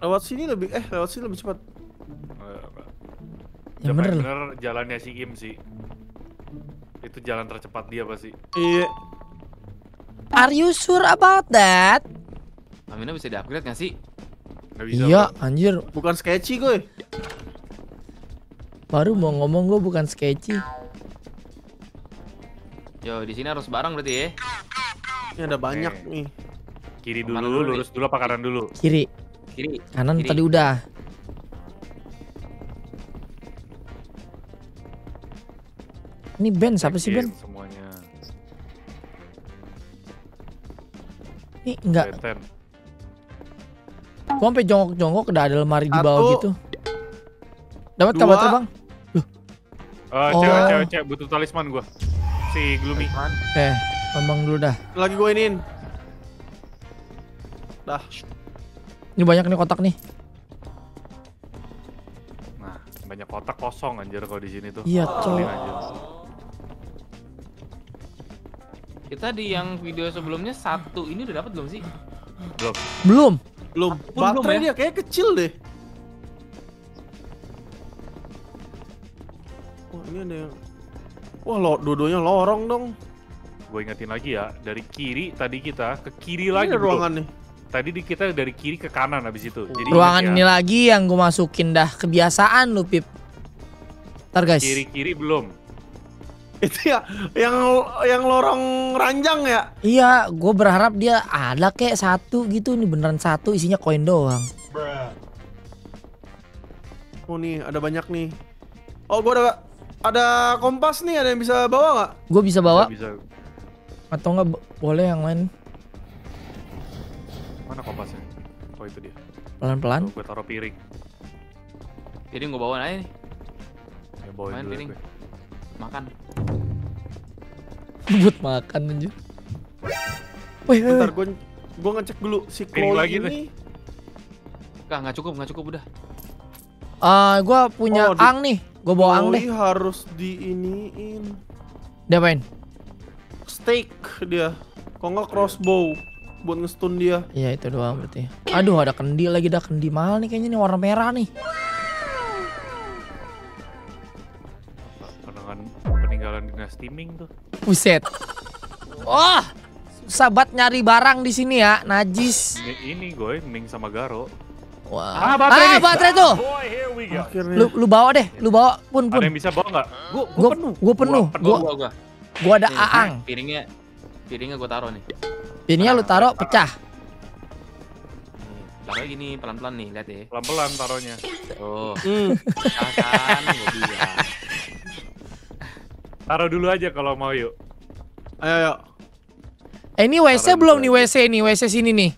Lewat sini lebih cepat. Yang bener loh. Bener jalannya si Im sih. Itu jalan tercepat dia pasti. Iya. Are you sure about that? Stamina bisa di-upgrade nggak sih? Nggak bisa. Iya, Bro. anjir. Bukan sketchy gue. Baru mau ngomong gue bukan sketchy. Yo, di sini harus bareng berarti ya. Ini ada banyak Oke. nih. Kiri Mana dulu, dulu lurus dulu apa kanan dulu? Kiri, Kiri. kanan Kiri. tadi udah. Ini Ben, siapa sih Ben? Game semuanya. Ini enggak, Beten. gua sampai jongkok-jongkok udah ada lemari di bawah Satu. gitu. Dapat Dua. kabar terbang? Oh. Cewek butuh talisman gua. Si Gloomy. Bambang dulu dah. Lagi gue iniin. Dah. Ini banyak nih kotak nih. Nah, banyak kotak kosong anjir kalau di sini tuh. Iya, Ambilin cowok. aja. Kita di yang video sebelumnya satu ini udah dapat belum sih? Belum. Belum. Belum. Belum Baterai ya? dia kayak kecil deh. Wah, ini ada yang... Wah, dua-duanya lorong dong. Gue ingetin lagi ya, dari kiri tadi kita ke kiri Ini lagi. ada bro. ruangan nih. Tadi kita dari kiri ke kanan habis itu. Jadi Ruangan ingat ini ya, lagi yang gue masukin dah. Kebiasaan lu, Pip. Ntar guys. kiri-kiri belum. Itu ya, yang lorong ranjang ya. Iya, gue berharap dia ada kayak satu gitu. Ini beneran satu, isinya koin doang. Oh nih, ada banyak nih. Oh, gue ada kompas nih, ada yang bisa bawa nggak? Gue bisa bawa Bisa. atau nggak boleh yang lain Mana kompasnya? Oh itu dia. pelan-pelan. Gue taruh piring. Jadi gue bawa aja nih. Ya bawain Main dulu piring. gue. Makan. Buat makan aja. Wih, Bentar, gue ngecek dulu si Piring Chloe lagi ini. Nggak cukup udah. gue punya Oh, ang nih. Gue bawa ang deh. Chloe harus diiniin. Diapain? Steak dia. Kok nggak crossbow buat ngestun dia. Iya itu doang berarti. Aduh ada kendi lagi dah, kendi mahal nih kayaknya nih, warna merah nih. Peninggalan dinasti Ming tuh. Buset. Wah, susah banget nyari barang di sini ya, najis. Ini gue Ming sama Garo. Wah. baterai nih. Baterai tuh. Akhirnya. Lu bawa deh, lu bawa pun. Ada yang bisa bawa nggak? Gue Gua penuh. Gua. Gua ada Nih, aang. Piringnya gua taruh nih. Ini lu taruh pecah. Taruh gini pelan-pelan nih, lihat ya. Pelan-pelan taruhnya. Tuh. Hmm. Kan gua bilang. Taruh dulu aja kalau mau yuk. Ayo. Ini WC belum nih, WC nih, WC sini nih.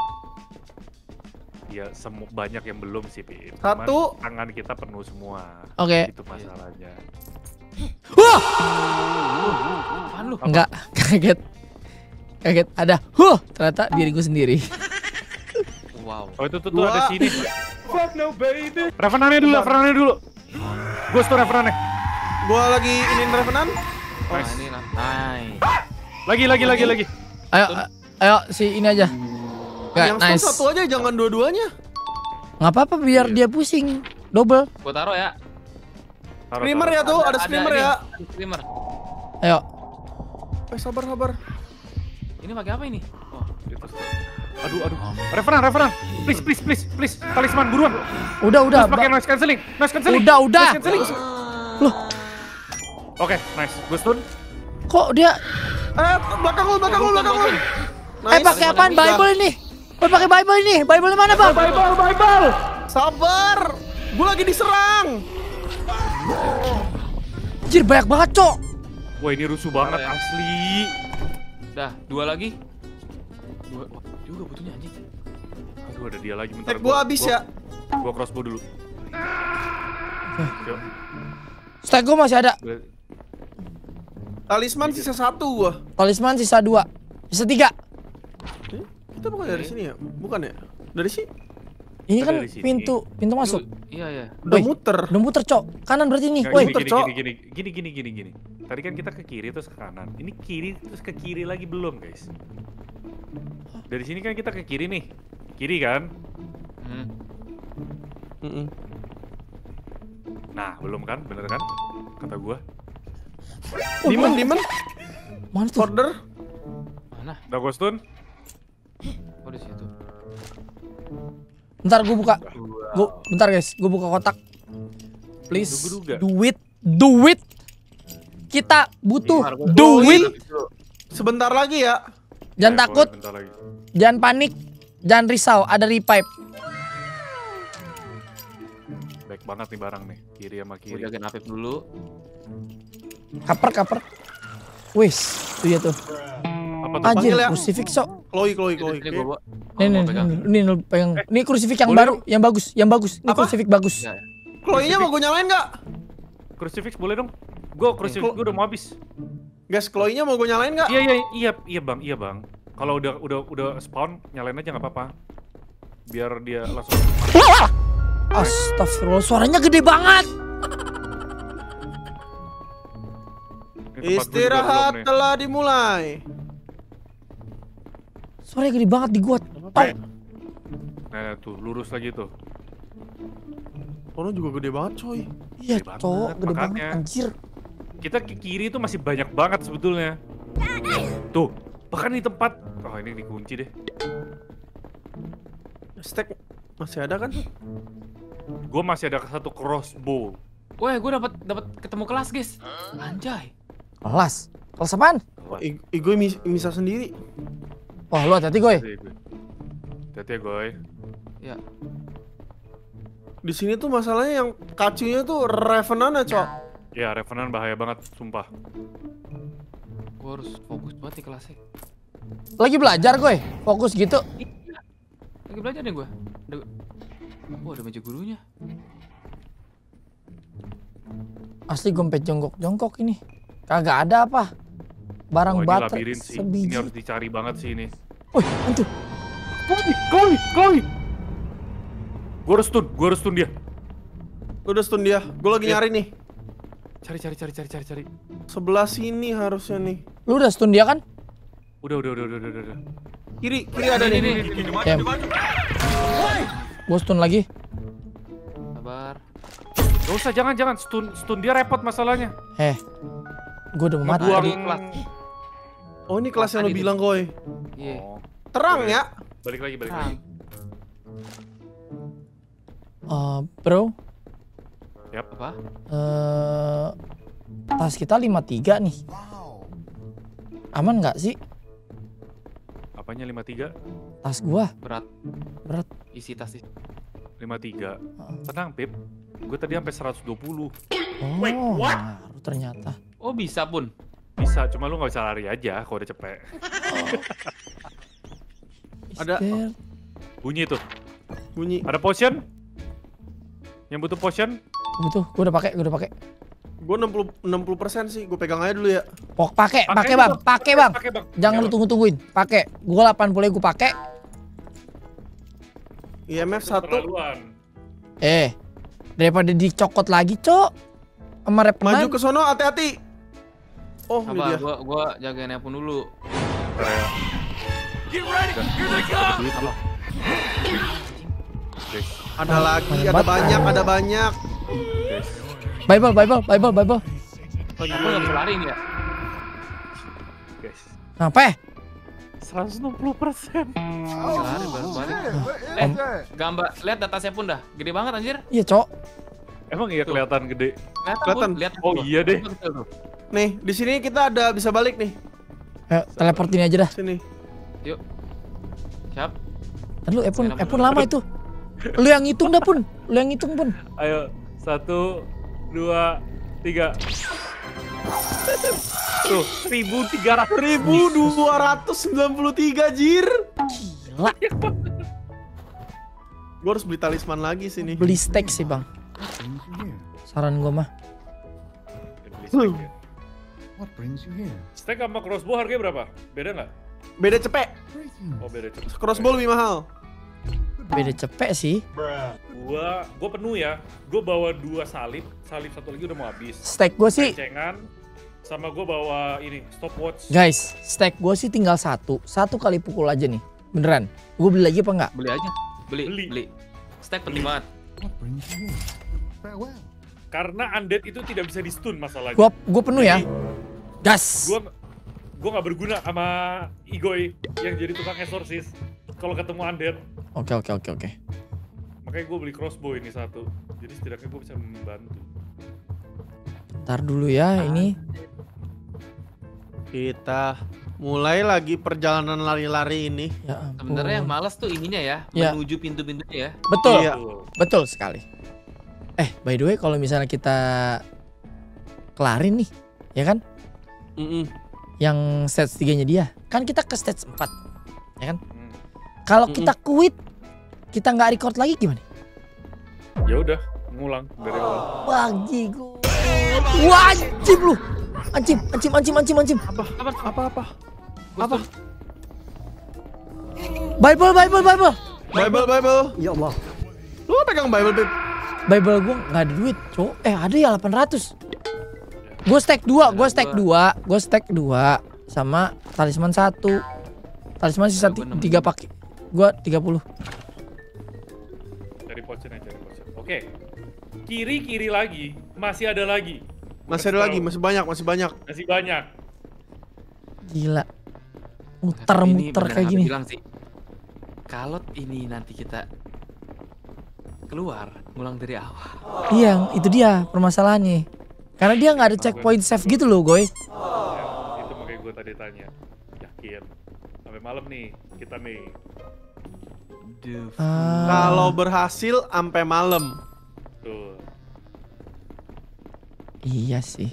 Ya banyak yang belum sih, Pip. Satu. Cuman tangan kita penuh semua. Oke. Itu masalahnya. Wah, Apaan lu? enggak, kaget. Ada. Ternyata diriku sendiri. Wow. Oh itu tuh Dua. ada sini. Fuck no baby. Revenannya dulu. Gue store Revenannya. Gua lagi iniin Revenant. Nah, ini lah. Nice. Lagi. Ayo si ini aja. Nggak, Yang nice. stun satu aja, jangan dua-duanya. Nggak apa-apa biar dia pusing. Double. Gua taruh ya. Taruh, Screamer taruh. ya tuh, ada screamer ini, ya. ada screamer. Ayo. Sabar. Ini pakai apa ini? Oh, Itu store. Aduh. Revenant. Please. Talisman buruan. Udah. Terus pakai noise cancelling. Udah. Noise cancelling. Loh, Oke, nice. Gue stun. kok dia Belakang lu. pakai apaan? Bible ini. Pakai Bible ini. Bible mana, Bang? Bible. Sabar. Gua lagi diserang. Anjir banyak banget, Cok. Wah, ini rusuh banget Taruh ya. asli. Dah, 2 lagi. 2. Wah, juga butuhnya anjing. Aduh, ada dia lagi bentar. Gua habis ya. Gua crossbow dulu. Yuk. Stack gue masih ada. Talisman sisa 1 gua. Talisman sisa 2. Sisa 3. Kita bukan dari sini ya? Bukan ya? Dari sini. Ini Ada kan di sini. pintu masuk. Iya. Udah Woi. muter. Udah muter, Cok. Kanan berarti nih. Nggak, Woi. muter, Cok. gini. Tadi kan kita ke kiri terus ke kanan. Ini kiri terus ke kiri lagi belum, guys. Dari sini kan kita ke kiri nih. Kiri kan? Nah, belum kan? Bener kan? Kata gua. Demon. Mana tuh? Order. Mana? Udah gua stun. Oh di situ. Bentar gue buka. Bentar guys, gue buka kotak. Please, Duga-duga. do it. Kita butuh duit. Sebentar lagi ya. Jangan takut, Bentar lagi. jangan panik, jangan risau. Ada revive. Baik banget nih barang nih. Kiri sama Gue kiri. jagain Afif dulu. Kaper. Wis, itu dia tuh. Apa tuh? Anjir, Panggil ya. crucifix sok. Chloe. Ini gue bawa. Nih, pegang. Ini crucifix yang boleh baru, yang bagus. Ini Apa? crucifix bagus. Ya, Chloe-nya mau gue nyalain nggak? Crucifix boleh dong? Gua crucifix gua udah mau habis. Guys, Chloe-nya mau gue nyalain nggak? Iya bang. Kalau udah spawn nyalain aja nggak apa-apa. Biar dia langsung. Astagfirullah, suaranya gede banget. Ini tempat gua juga Istirahat belum nih. telah dimulai. Suaranya gede banget di gua. Tau. Nah tuh lurus lagi tuh. Ono juga gede banget coy. Iya, Gede cowok, banget, gede banget makanya. anjir. Kita ke kiri itu masih banyak banget sebetulnya. Tuh, bahkan di tempat. Oh ini dikunci deh. Stack masih ada kan? Gua masih ada satu crossbow. Weh, gue dapat ketemu kelas, guys. Anjay. Kelas apaan? Gue bisa sendiri. Wah, lu hati-hati gue. Hati-hati ya goy. Ya. Di sini tuh masalahnya yang kacunya tuh Revenant ya, Cok. Ya Revenant bahaya banget, sumpah. Gue harus fokus banget di kelasnya. Lagi belajar gue, fokus gitu. Lagi belajar nih gue. Ada meja gurunya. Asli gompet jongkok ini. Kagak ada apa. Barang Wah, ini baterai labirin sih. Ini sebiji. harus dicari banget sih ini. Wih, hantu. Goy. Gua harus stun dia. Udah stun dia. Gue lagi Iya. nyari nih. Cari. Sebelah sini harusnya nih. Lu udah stun dia kan? Udah. Kiri ada nih. Ya. Gua stun lagi. Sabar. Gak usah, jangan stun dia repot masalahnya. Gua udah mau mati. Ngebuang- Di kelas. Oh ini kelas yang lo bilang Koy. Iya. Oh, Terang ya. balik lagi. Terang. Bro, Apa? tas kita 53 nih. Aman nggak sih? Apanya 53? Tas gua Berat. berat. Isi tas isi. 53. Tenang, Pip. Gue tadi sampai 120. Oh, baru ternyata. Oh bisa pun. Bisa, cuma lu gak bisa lari aja kalau udah cepet. Ada. There. Bunyi tuh. Bunyi. Ada potion? Yang butuh potion? Butuh, gua udah pakai. Gue 60% sih. Gue pegang aja dulu ya. Pakai Pakai bang, itu. pakai bang. Pakai, Bang. Jangan lu tungguin. Pakai. Gua 80 gua pakai. IMF 1. Keterlaluan. Daripada dicokot lagi, Cok. Sama Revenant. Maju ke sono, hati-hati. Oh, ini Sabar, dia. gua jagain Epon dulu. Guys, Ada lagi, ada banyak. guys. Bible. Epon nggak bisa lari nih ya? Guys. Apa? 160%. Bisa lari baru balik. Gambar, lihat data Epon dah. Gede banget anjir. Iya, Cok. Emang iya kelihatan gede? Kelihatan. Lihat. Oh iya deh. Nih, di sini kita ada bisa balik nih. Teleport ini aja dah. Sini. Yuk. Siap. Lu Epon lama itu. Lu yang hitung dah, Pun. Lu yang hitung, Pun. Ayo, 1, 2, 3. Tuh, 1.300. 1293 jir. Gila. Gue harus beli talisman lagi sini. Beli steak sih, Bang. Saran gua mah. Steak sama crossbow harganya berapa? Beda nggak? Beda cepet. Oh beda cepet. Crossbow lebih mahal. Beda cepet sih. Gua penuh ya. Gua bawa 2 salib satu lagi udah mau habis. Steak gua sih, Cengan sama gua bawa ini stopwatch. guys, steak gua sih tinggal satu kali pukul aja nih. Beneran. Gua beli lagi apa enggak? Beli aja. Beli. Beli. Stack penting banget. Karena undead itu tidak bisa di stun masalahnya. Gua penuh ya. Gas. Gua nggak berguna sama Igoi yang jadi tukang exorcist kalau ketemu undead. Oke. Makanya gue beli crossbow ini satu. Jadi setidaknya gue bisa membantu. Ntar dulu ya ini. Kita mulai lagi perjalanan lari-lari ini. Ya ampun. Sebenarnya yang malas tuh ininya ya, Ya. menuju pintu-pintunya ya. Betul. Iya. Betul sekali. By the way kalau misalnya kita kelarin nih, ya kan? Yang stage 3-nya dia. Kan kita ke stage 4. Ya kan? Kalau kita quit, kita nggak record lagi gimana? Ya udah, ngulang dari awal. Bagi gue. Wajib lu. Anjim. Apa? Bible. Bible. Ya Allah. Lu pegang Bible, Beb. Bible gue nggak ada duit, cowok. Ada ya 800. Gue stack 2 sama talisman 1. Talisman sisa 3 pakai. Gue 30. Cari potion. Oke. Kiri lagi, masih ada lagi. Masih banyak. Masih banyak. Gila. Muter-muter kayak gini. Bilang sih, kalau ini nanti kita keluar, ngulang dari awal. Iya, itu dia permasalahannya. Karena dia nggak ada checkpoint save gitu loh, Goy. Ya, itu makanya gue tadi tanya. Yakin. Sampai malam nih, kita nih. Kalau berhasil sampai malam. Tuh. Iya sih.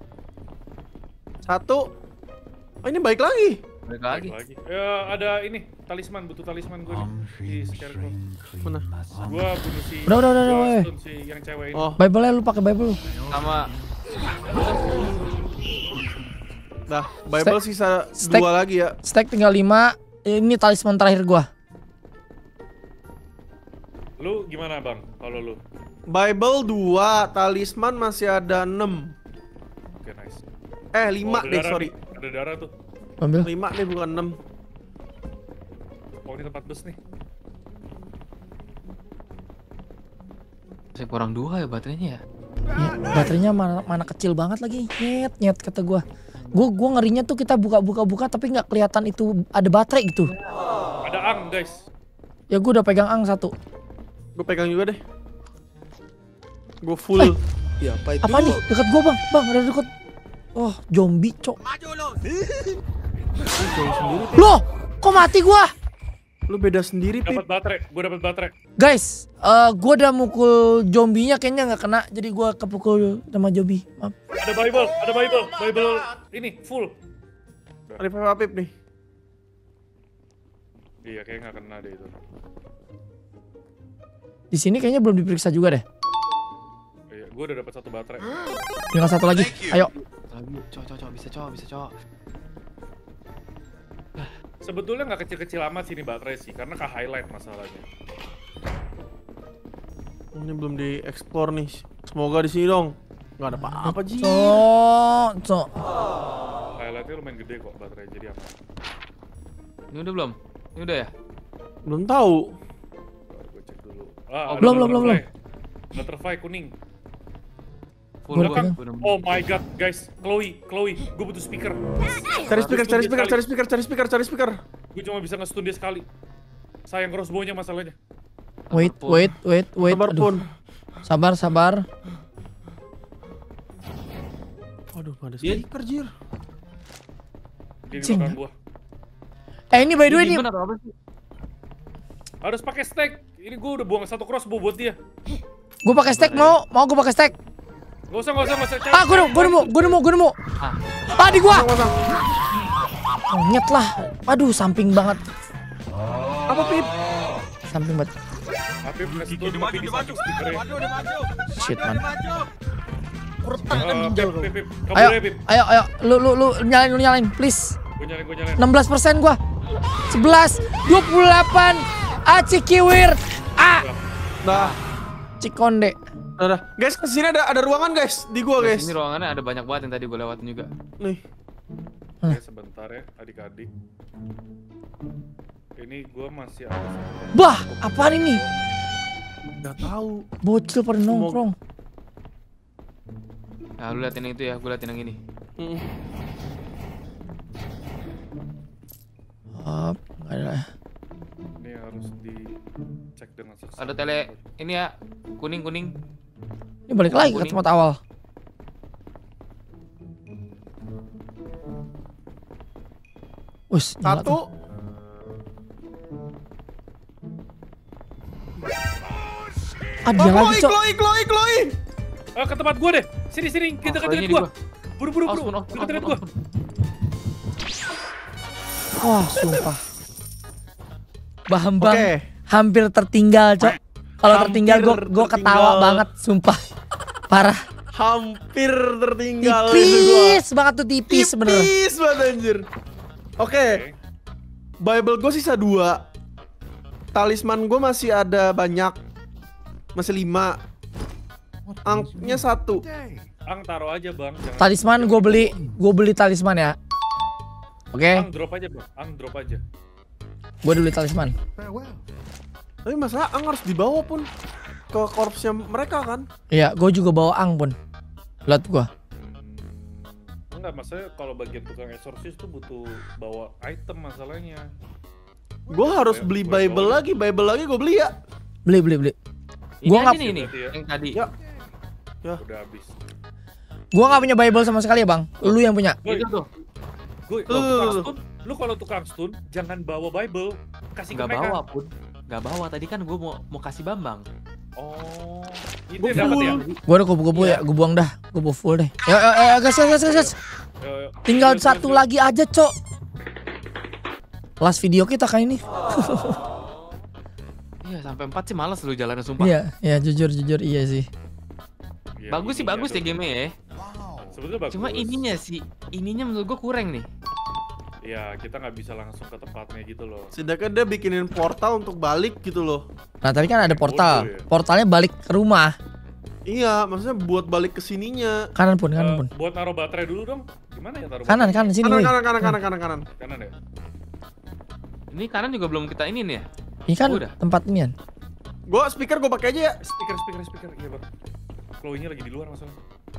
1. Oh, ini baik lagi. Balik lagi. Ya, ada ini, butuh talisman gue nih. Di Scarecrow. Mana? Gue bunuh si... Udah, gua weh. stun si yang cewek ini. Oh, Bible-nya lu pakai Bible lu. Sama dah. Bible sisa Stack. 2 lagi ya. Stack tinggal 5. Ini talisman terakhir gua. Lu gimana bang, kalau lu? Bible 2, talisman masih ada 6. Oke, nice. 5 deh, sorry. Ada darah tuh. Ambil. 5 deh, bukan 6. Oh, ini tempat bus nih. masih kurang 2 ya baterainya ya. Ya, baterainya mana kecil banget lagi. Nyet kata gua. Gua ngerinya tuh kita buka tapi nggak kelihatan itu ada baterai gitu. Ada ang, guys. Ya gua udah pegang ang 1. Gue pegang juga deh. Gue full. Ya apa itu? Apa nih? Dekat gua, Bang. Bang, ada dekat. Oh, zombie, cok. Loh, kok mati gua? Lu beda sendiri, Pip. Dapat baterai, gue dapat baterai. Guys, gua udah mukul zombinya kayaknya nggak kena, jadi gua kepukul sama zombie. Maaf. Ada Bible ini full. Ada Pep Pip nih. Iya, kayak nggak kena deh itu. Di sini kayaknya belum diperiksa juga deh. Iya, gue udah dapat 1 baterai. Tinggal 1 lagi. Ayo. Lagi, cowok, bisa cowok. Sebetulnya nggak kecil-kecil amat sih ini baterai sih, karena ke highlight masalahnya. Ini belum dieksplor nih. Semoga di sini dong. Nggak ada apa-apa, Ji. Cok. Highlightnya lumayan gede kok baterai, jadi aman. Ini udah belum? Ini udah ya? Belum tahu. Gue cek dulu. Oh, Ada belum. Butterfly kuning. Full Gua gua. pegang. Oh my god, guys, Chloe, gue butuh speaker. Cari speaker. Gue cuma bisa nge-stun dia sekali. Sayang crossbow-nya masalahnya. Wait. Sabar Aduh. pun. Sabar. Aduh, nggak ada speaker, Jir. Dia di Cing. belakang gua. Ini by the way nih. Gimana atau apa sih? Harus pakai stack. Ini gue udah buang 1 crossbow buat dia. Gua pakai stack mau gua pakai stack. Gak usah. Gua nemu. Di gua. Nyet lah. Aduh, samping banget. Apa, Pip? Samping banget. Tapi nge-stun tapi di samping speakernya. Shit, man. Pip, Ayo, kabur ya, Pip. ayo. Lu nyalain, please. Gue nyalain. 16% gua. 11, 28. Cikiwir. Nah, Cikonde. guys, kesini ada ruangan, guys. Di gua, guys. Ini ruangannya ada banyak banget yang tadi gue lewatin juga. Nih. Oke, sebentar ya, adik-adik. Ini gue masih ada. Bah, apaan ini? Nggak tahu. Bocil pada nongkrong. Nah, lu liatin yang itu ya, gue liatin yang ini. Oh, nggak ada. Ini harus dicek dengan saksi. Ada tele ini ya, kuning. Ini balik lagi ke tempat awal. Wes, nyala tuh. 1. Dia lagi, Cok. Chloe. Ke tempat gua deh. Sini, kita Oh, dekat ini gua. gua. Buru. Osmond. Dekat gua. Wah, sumpah. Bambang Oke. hampir tertinggal, Cok. Kalau tertinggal Hampir gue ketawa tertinggal. banget, sumpah. Parah. Hampir tertinggal itu gua. Tipis banget tuh, tipis bener. Tipis banget anjir. Oke. Bible gue sisa 2. Talisman gue masih ada banyak. Masih 5. Angknya 1. Ang taruh aja, Bang. Jangan Talisman gue beli talisman ya. Oke, Ang drop aja, Bang. Ang drop aja. gue beli talisman. Tapi masalah Ang harus dibawa pun ke korpsnya mereka kan. Iya, gue juga bawa ang pun. Lihat gue. Enggak, masalahnya kalau bagian tukang exorcist tuh butuh bawa item masalahnya. Gue harus beli Bible lagi gue beli ya. Beli. Ini Gua aja nggak- nih, ini Berarti ya. yang tadi. Ya. Udah habis. Gue nggak punya Bible sama sekali ya, Bang. Lu yang punya. Gue Itu tuh. Lu kalau tukang stun jangan bawa Bible, kasih ke Nggak mereka. bawa pun. Nggak bawa, tadi kan gue mau kasih Bambang. Oh, itu Gua yang dapat ya. Gue udah kubu ya, gue buang dah. Gue bawa full deh. Ya, gas. Yo. Tinggal Yo. satu lagi aja, Cok. Last video kita kayak ini. Iya, sampai 4 sih males lu jalannya sumpah. Iya, jujur iya sih. Iya, Bagus sih, ininya bagus ya tuh. game ya. Sebetulnya bagus. Cuma ininya menurut gue kurang nih. Ya, kita nggak bisa langsung ke tempatnya gitu loh. Sedangkan dia bikinin portal untuk balik gitu loh. Nah, tadi kan ada portal. Bodoh ya. Portalnya balik ke rumah. Iya, maksudnya buat balik ke sininya. Kanan pun. Buat naruh baterai dulu dong. Gimana ya taruh Kanan, baterai? sini, woi. Kanan. Kanan ya. Ini kanan juga belum kita ini nih ya. Ini kan Udah. tempat inian. Gue speaker gue pakai aja ya. Speaker. Iya, Bang. Chloe-nya lagi di luar masalah.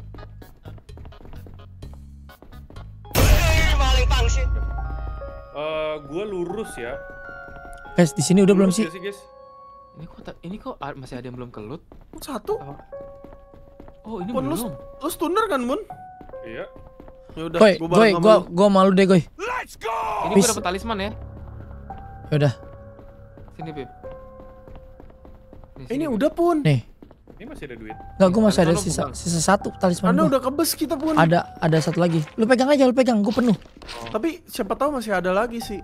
Gua lurus ya. Guys, di sini udah belum Lurus sih? ya guys? Ini kok masih ada yang belum kelut? 1. Oh, ini Pun lu belum. stunner kan, Mun? Iya. Ya udah, Gua malu deh, Goy. Ini gue Bis. dapet talisman ya. Ya udah. Sini, Beb. Ini udah pun. Nih. Ini masih ada duit. Enggak, gua masih ada Talisman lu sisa satu talisman Anda gua. udah kebes kita pun. Ada satu lagi. Lu pegang aja, gua penuh. Tapi siapa tahu masih ada lagi sih.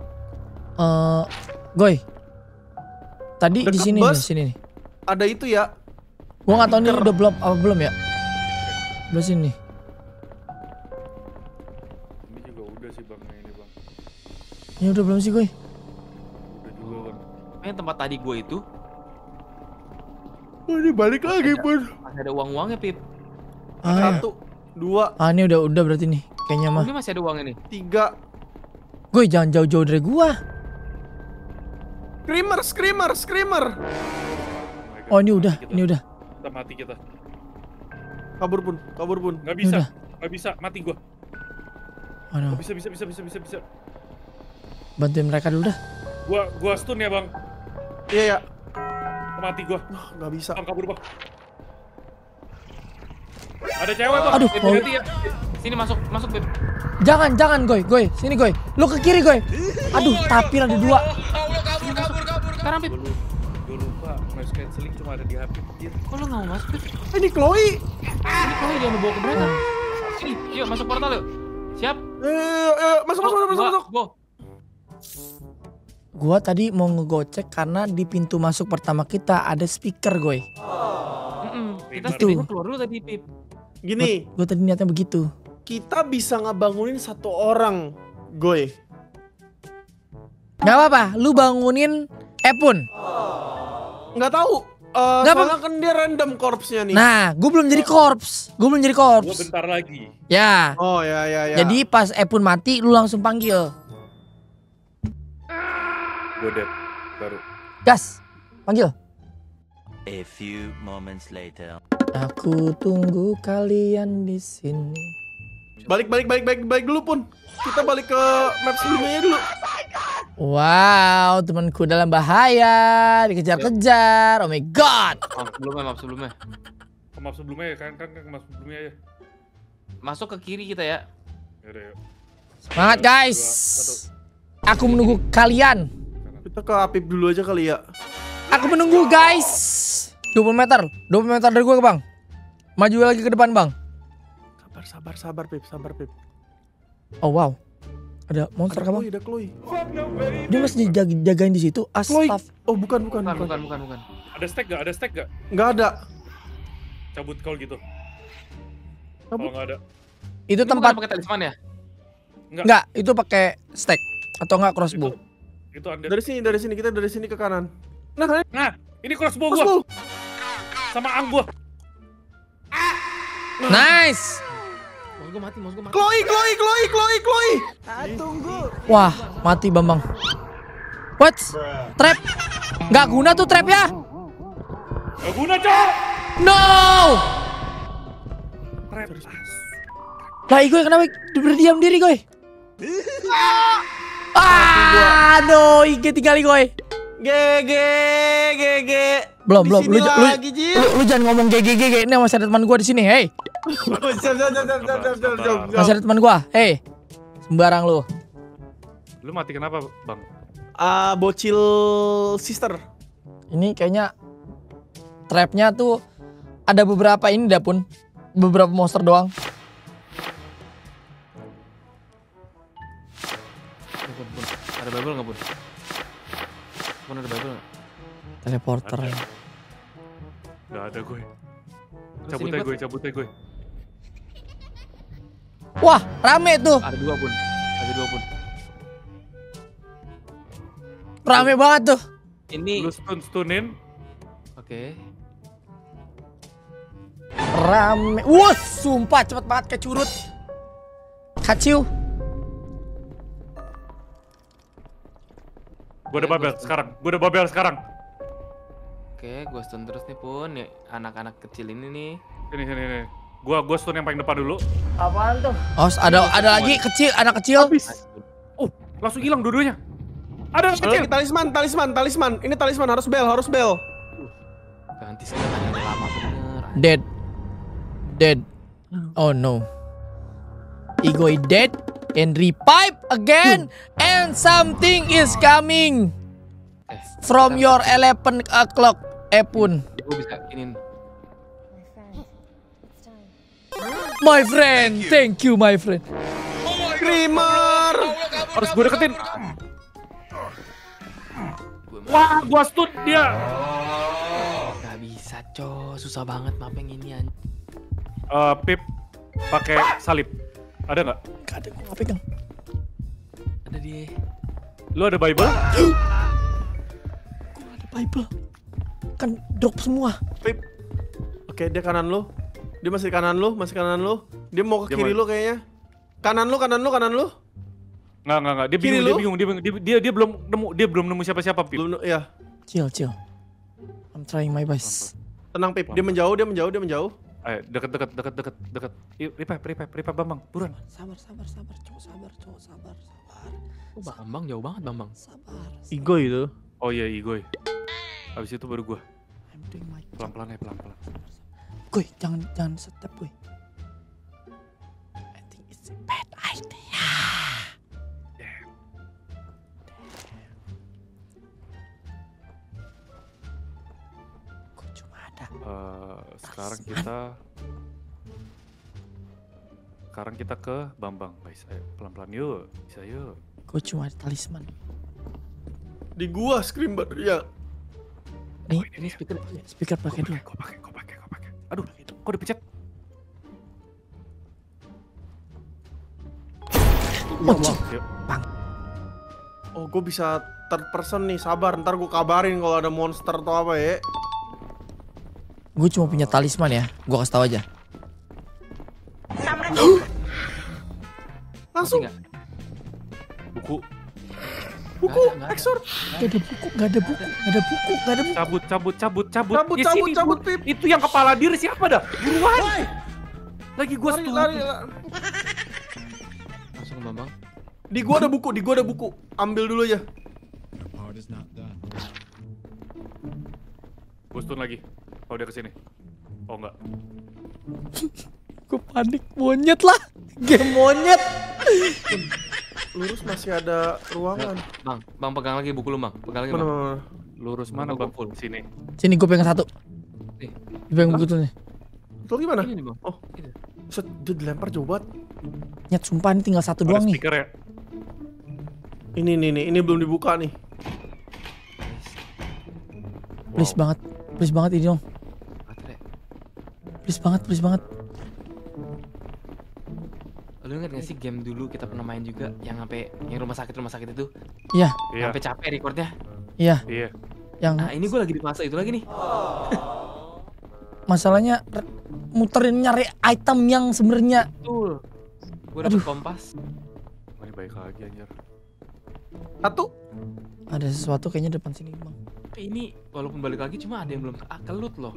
Goy. Tadi di Deket sini bus. nih, sini nih. Ada itu ya. Gua nggak tahu nih udah belum apa belum ya. Udah sini. Ini juga udah sih Bang, ini Bang. Ini udah belum sih, Goy? Udah juga Bang. Yang tempat tadi gue itu Oh, ini balik lagi pun. masih ada uang-uangnya, Pip. Ah, 1, 2, ini udah berarti nih. Kayaknya Oh, mah. ini masih ada uangnya nih. 3. Goy, jangan jauh-jauh dari gua. Screamer. Oh, my God. Oh, ini udah, Mati kita. ini udah. Kita mati kita. Kabur pun. Nggak bisa. Udah. Nggak bisa, mati gua. Aduh, Bisa. bantuin mereka dulu dah. Gua stun ya Bang. Iya ya. Mati gua. Nggak bisa. Bang, kabur Bang. Ada cewek Bang. Aduh, Hati-hati ya. Sini masuk, Beb. Jangan, Goy. Sini, Goy. Lu ke kiri, Goy. Aduh, tapir ada 2. Sekarang, Pip. Gua lupa, noise cancelling cuma ada di HP. Anjir. Kok lu nggak mau masuk, Pip? Ini Chloe. Ini kau jangan bawa ke mereka. Sini, yuk masuk portal yuk. Siap? Masuk. Go. Gua tadi mau ngegocek karena di pintu masuk pertama kita ada speaker, Goy. Kita Itu. sedikit keluar dulu tadi, Pip. Gini, Gua tadi niatnya begitu. kita bisa ngebangunin 1 orang, Goy. Gak apa-apa, lu bangunin Epun. Nggak tahu. Nggak Soalnya kan dia random korpsnya nih. Nah, gue belum jadi korps. Gua bentar lagi. Ya. Oh ya. Jadi pas Epun mati, lu langsung panggil. Gua dead baru. Gas, panggil. A few moments later. Aku tunggu kalian di sini. Balik dulu Pun. Kita balik ke map sebelumnya dulu. Wow, temanku dalam bahaya, dikejar-kejar. Oh my god. Map sebelumnya. Map sebelumnya ya, kan map sebelumnya ya. Masuk ke kiri kita ya. Yaudah, yuk. Semangat guys. Aku menunggu kalian. Kita ke Apip dulu aja kali ya. Aku menunggu guys. 20 meter dari gua Bang. Maju lagi ke depan Bang. Sabar Pip. Oh wow. Ada monster Ada Bang. Chloe. Dia masih jagain di situ. Chloe. Astagfirullah. Oh bukan. Bukan. Ada stack gak? Nggak ada. Cabut kalau gitu. Cabut. Kalau nggak ada. Itu Ini tempat bukan pakai talisman ya? enggak, itu pakai stack atau enggak crossbow. Itu undead. Dari sini kita dari sini ke kanan. Nah, Ini crossbow crossbow. gua. Sama ang gua. Nice. Mouse gua mati. Chloe. Tunggu. Wah, mati Bambang. What? Trap? Nggak guna tuh trap ya? Gak guna, Cok. No! Trap. Lah, Igoy kenapa berdiam diri, Goy? No, IG tinggal Igoy. GG. Belum. Di sini lagi, Jin. Lu jangan ngomong GG. Ini masih ada teman gua di sini. Hey. Siap. Masih ada teman gua. Hey. Sembarang lu. Lu mati kenapa, Bang? Bocil sister. Ini kayaknya trapnya tuh ada beberapa ini dah Pun. Beberapa monster doang. Ada Bible nggak Bun? Bun ada Bible nggak? Teleporter. Gak ada gue. Terus ini, Cabut aja gue. Wah, rame tuh. Ada dua Bun. Rame banget tuh. Ini Lu stunin. oke. Rame. Wah, sumpah cepet banget kayak curut. Kaciu. Gue udah babel sekarang. Oke, gue stun terus nih Pun. Nih anak-anak kecil ini nih. Sini. Gua stun yang paling depan dulu. Apaan tuh? Oh, ada lagi kecil, anak kecil. Habis. Oh, langsung hilang dua-duanya. Ada anak kecil. Talisman. Ini talisman harus bel. Ganti senjatanya udah lama bener. Dead. Oh no. Igoy dead and revive again and something is coming from your 11 o'clock Epun. Gue bisa inin. My friend, thank you my friend. Screamer. Harus gue deketin. Wah, gua stun dia. Gak bisa susah banget map yang ini anjing. Pip pakai salib. Ada nggak? Gak ada, gue gak pegang. Ada dia. Lu ada Bible? Gue ada Bible. Kan drop semua. Pip. Oke, dia kanan lu. Dia masih kanan lu. Dia mau ke Dia kiri mau- lu kayaknya. Kanan lu. Nggak. Dia Kiri bingung. Dia belum nemu siapa-siapa, Pip. Belum, ya. Chill. I'm trying my best. Tenang Pip, dia menjauh. Ayo, deket. Revive, Bambang, buruan. Sabar, cowok, sabar. Oh, Bambang jauh banget Bambang. Sabar. Igo itu. Oh iya, Igoy. Habis itu baru gua. I'm doing my job. Pelan-pelan. Goy, jangan step, Goy. I think it's a bad idea. Kok cuma ada? Sekarang kita ke Bambang, guys. Ayo, pelan-pelan yuk. Bisa yuk. Kok cuma ada talisman? Di gua screamer. Ya. Nih, Ini speaker. speaker pakai dulu. Gua pakai. Aduh, kok dipencet? Moncing. Yuk. Oh, gua bisa third person nih. Sabar, ntar gua kabarin kalau ada monster atau apa ya. Gue cuma punya talisman ya. Gue kasih tau aja. Langsung. Buku. Buku, Nggak ada. Exor. Gak ada buku, gak ada buku, gak ada buku, gak ada buku. Cabut. Cabut, Ya, cabut, sini, cabut, Bu. Pip. Itu yang kepala diri siapa dah? Buruan. Lagi gua Lari, stupid. lari. Langsung Bambang. Di gua ada buku, Ambil dulu aja. Gua stun lagi. Oh, dia kesini. Oh, enggak. Gue panik, monyet lah. Game monyet. Lurus masih ada ruangan. Bang pegang lagi buku lu, Bang. Pegang lagi, Mana, Bang. mana? Lurus mana, Bang? Sini. Sini gue pegang satu. Nih. Gue pegang buku tuh nih. Itu gimana? Ini nih, Bang. Oh, Gitu. set, dia dilempar jauh banget. Nyet, sumpah ini tinggal satu Ada doang nih. speaker ya? Ini belum dibuka nih. Please banget ini dong. Baterai. Please banget. Lu inget gak sih game dulu kita pernah main juga yang sampai yang rumah sakit itu Iya, Iya. sampai capek recordnya. iya. Iya. Yang Nah ini gue lagi di fase itu lagi nih. masalahnya muterin nyari item yang sebenarnya. Betul. Gue dapet kompas. Oh, ini baik lagi anjir. Satu. Ada sesuatu kayaknya depan sini, Bang. Tapi ini walaupun balik lagi cuma ada yang belum kelut loh.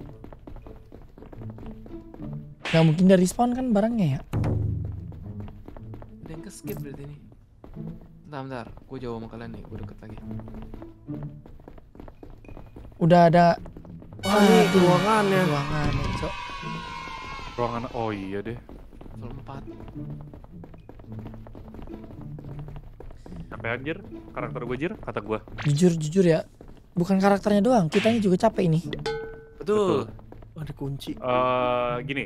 Nggak mungkin dari spawn kan barangnya ya. Ada yang ke-skip berarti nih. Bentar, gue jauh sama kalian nih, gue deket lagi. Udah ada. Oh, ini ruangannya. Ruangan. So, Ruangan. Oh iya deh. Level 4. Capek anjir. Karakter gue jir, kata gue. jujur ya. Bukan karakternya doang, kitanya juga capek ini. Betul. Oh, dikunci. Gini.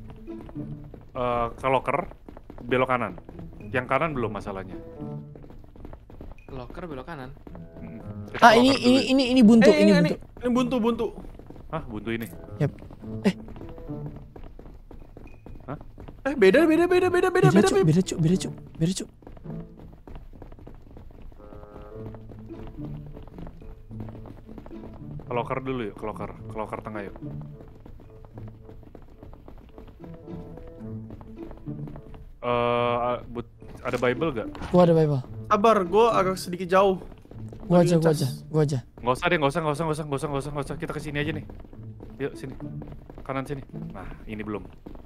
Ke locker, belok kanan. Yang kanan belum masalahnya. Locker belok kanan. Kita Ah ke ini locker dulu. ini buntu, ini buntu. Ini buntu. Hah, buntu ini. Yap. Beda, Beda cuk. Ke locker dulu yuk, ke locker tengah yuk. Ada Bible gak? Gua ada Bible. Sabar, gua agak sedikit jauh. Gua aja. Nggak usah deh, nggak usah. Kita kesini aja nih. Yuk sini, kanan sini. Nah ini belum.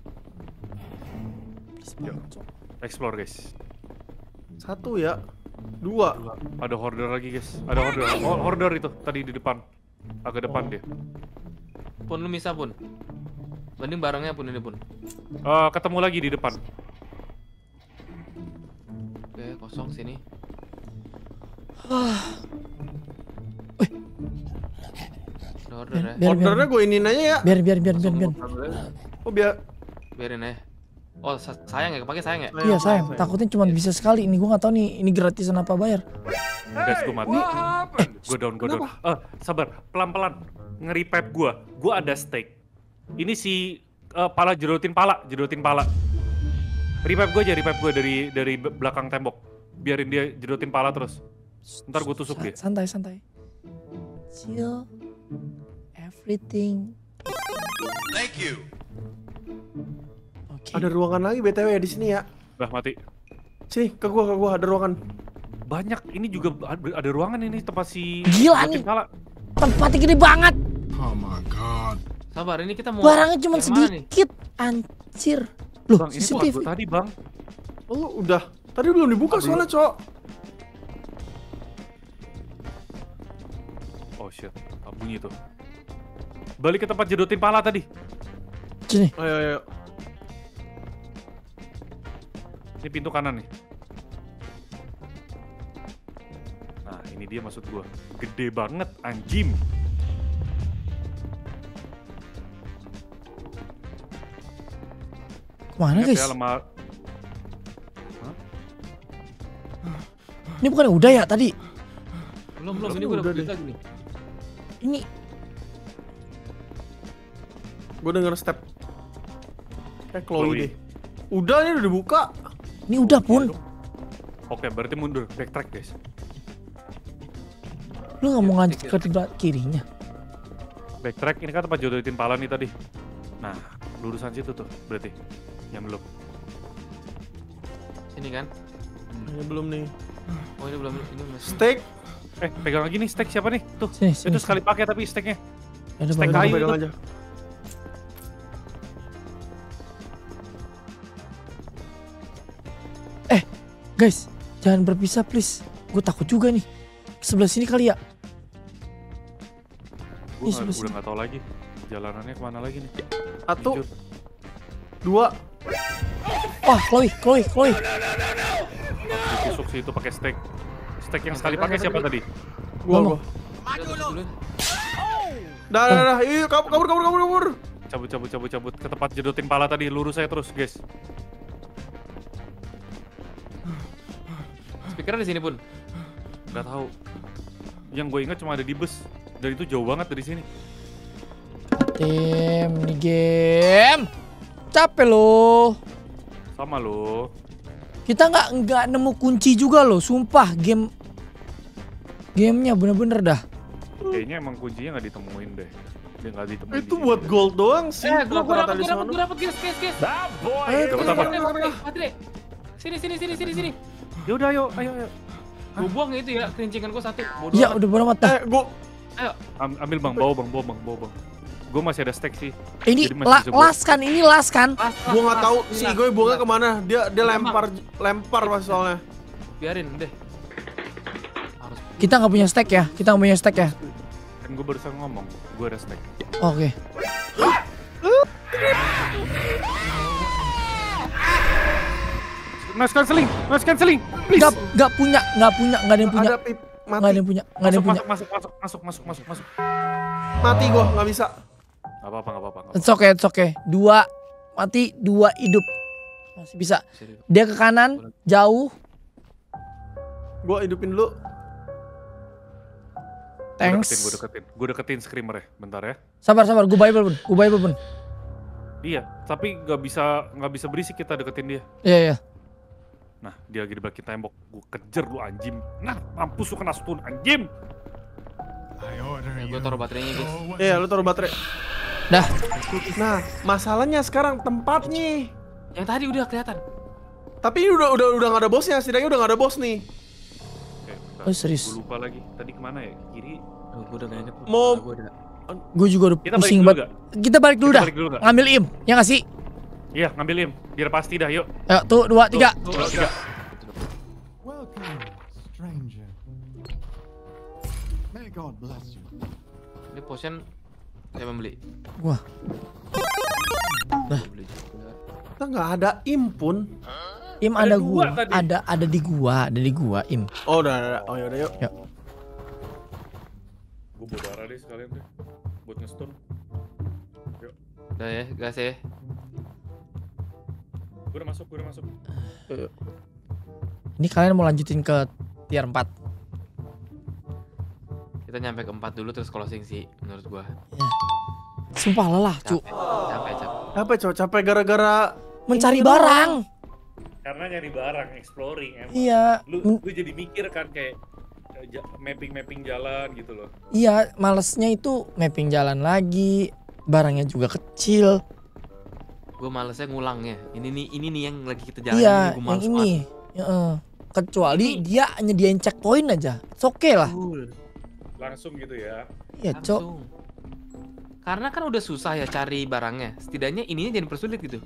Please banget, Cok. Explore guys. Satu ya. Dua. Ada hoarder lagi guys. Ada hoarder. Oh, hoarder itu tadi di depan. Agak depan dia. Pun lu bisa pun. Mending barangnya pun ini pun. Ketemu lagi di depan. Oke, kosong sini. Ada order ya. Ordernya gue iniin aja ya. Biar. Oh, Biarin ya. Oh, sayang ya, kepake sayang ya. Iya sayang, takutnya cuma bisa sekali. Ini gua nggak tahu nih, ini gratisan apa bayar. Guys, gue mati. Gue down. Sabar, pelan-pelan. Nge-revive gue. Gue ada stake. Ini si pala jerotin pala. Revive gue dari belakang tembok. Biarin dia jerotin pala terus. Ntar gue tusuk dia. Santai. Chill. Everything. Thank you. Oke. Ada ruangan lagi BTW ya di sini ya. Udah mati. Sini, ke gua ada ruangan. Banyak. Ini juga ada ruangan ini tempat si Gila jerotin nih. pala. Tempatnya gede banget. Sabar, ini kita mau Barangnya cuma yang mana nih? sedikit. Anjir. Loh, Bang, ini buat CCTV. gue tadi bang. Oh, udah. Tadi belum dibuka soalnya, Cok. Oh shit, bunyi tuh. Balik ke tempat jedotin pala tadi. Sini. Ayo. Ini pintu kanan nih. Nah, ini dia maksud gua. Gede banget, anjing. Kemana Ingat guys? ya, Ini bukan udah ya tadi? Belum, ini gue udah Udah beli deh. lagi nih. Ini Gue denger step. Kayak Chloe Chloe. deh. Udah, ini udah dibuka. udah pun. Oke, berarti mundur, backtrack guys. Lu nggak mau lanjut ke sebelah kirinya? Backtrack, ini kan tempat jodohin pala nih tadi. Nah, lurusan situ tuh, berarti. Yang belum. Sini kan. Ini belum nih. Oh ini belum masih. Steak. Pegang lagi nih steak siapa nih? Tuh. Sini, Itu sekali pakai tapi steaknya. Ada steak bawa- kayu. Pegang itu. aja. Guys, jangan berpisah please. Gue takut juga nih. Sebelah sini kali ya. Gue Ih, sebelah udah sini. nggak tahu lagi jalanannya kemana lagi nih. 1, Jujur. 2. Wah, Chloe. Ditusuk sih itu pakai steak. Steak yang sekali pakai siapa tadi? Gua. Dah. Iya, kabur. Cabut ke tempat jedotin pala tadi. Lurus saya terus, guys. Speakernya di sini pun. Nggak tahu. Yang gue ingat cuma ada di bus. Dan itu jauh banget dari sini. Tim, ini game. Capek loh. Sama loh. Kita nggak nemu kunci juga loh, sumpah gamenya bener-bener dah. Kayaknya emang kuncinya nggak ditemuin deh. Dia nggak ditemuin. Itu di buat sini. gold doang sih. Gua Rata-rata di sana. dapat guys. Dapat apa? Patre. Sini. Ya udah, ayo. Gua buang itu ya, kerincingan gua satu. Bodoh Ya amat. udah berapa mata. Gua Ayo. Ambil bang, bawa bang. Gue masih ada stack sih. Ini Jadi masih bisa gua- las kan? gua nggak tahu si Ini Igoy lah. buangnya kemana. Dia lempar pas soalnya. Biarin deh. Harus Kita nggak punya stack ya? Kan gue barusan ngomong, gue ada stack. Oke. Noise cancelling, please. Nggak ada yang punya. Ada pip Nggak ada mati. yang punya. Nggak ada yang punya. Masuk. Mati gua, nggak bisa. Gak apa-apa. It's okay. 2 mati, 2 hidup. Masih bisa. serius. Dia ke kanan, jauh. Gua hidupin dulu. Thanks. Gue deketin screamer ya, bentar ya. Sabar. Gue Bible pun. Iya, tapi nggak bisa berisik kita deketin dia. Iya. Nah, dia lagi di belakang tembok. Gue kejar lu anjing. Nah, mampus lu kena stun anjing. Gua taruh baterainya guys. Iya, lu taruh baterai. Dah. Nah, masalahnya sekarang tempatnya. Yang tadi udah kelihatan. Tapi ini udah nggak ada bosnya. Setidaknya udah nggak ada bos nih. Oke, bentar. Oh, serius? Gue lupa lagi. Tadi kemana ya? Kiri. Gua udah gak inget. Mau- Gua udah. Gue juga udah Kita balik pusing dulu banget. nggak? Kita balik dulu Kita dah. balik dulu nggak? Ngambil im, ya nggak sih? Iya, ngambilin. Biar pasti dah, yuk. Ayo, tuh 2, 3. Tuh, 3. Welcome, stranger. May God bless you. Ini potion siapa beli? Wah, Gua beli juga. Kita nggak ada impun. im Ada ada dua gua. tadi. Ada di gua, im. Oh, udah. Oh, yaudah yuk. Gue bawa darah deh sekalian deh. Buat nge-stun. Yuk. Udah ya, gas ya. Gue udah masuk. Ini kalian mau lanjutin ke tier 4. Kita nyampe ke 4 dulu terus closing sih menurut gua. Sumpah lelah, cu. Capek. Capek gara-gara Mencari ini doang. barang. Karena nyari barang, exploring emang. Iya. Lu jadi mikir kan kayak mapping jalan gitu loh. Iya, malesnya itu mapping jalan lagi. Barangnya juga kecil. Gua malesnya ngulangnya. Ini nih yang lagi kita jalan. Iya, gua yang males ini. Heeh. Kecuali dia nyediain checkpoint aja. It's okay lah. Langsung gitu ya. Iya, cok. Langsung. Karena kan udah susah ya cari barangnya. Setidaknya ininya jangan persulit gitu.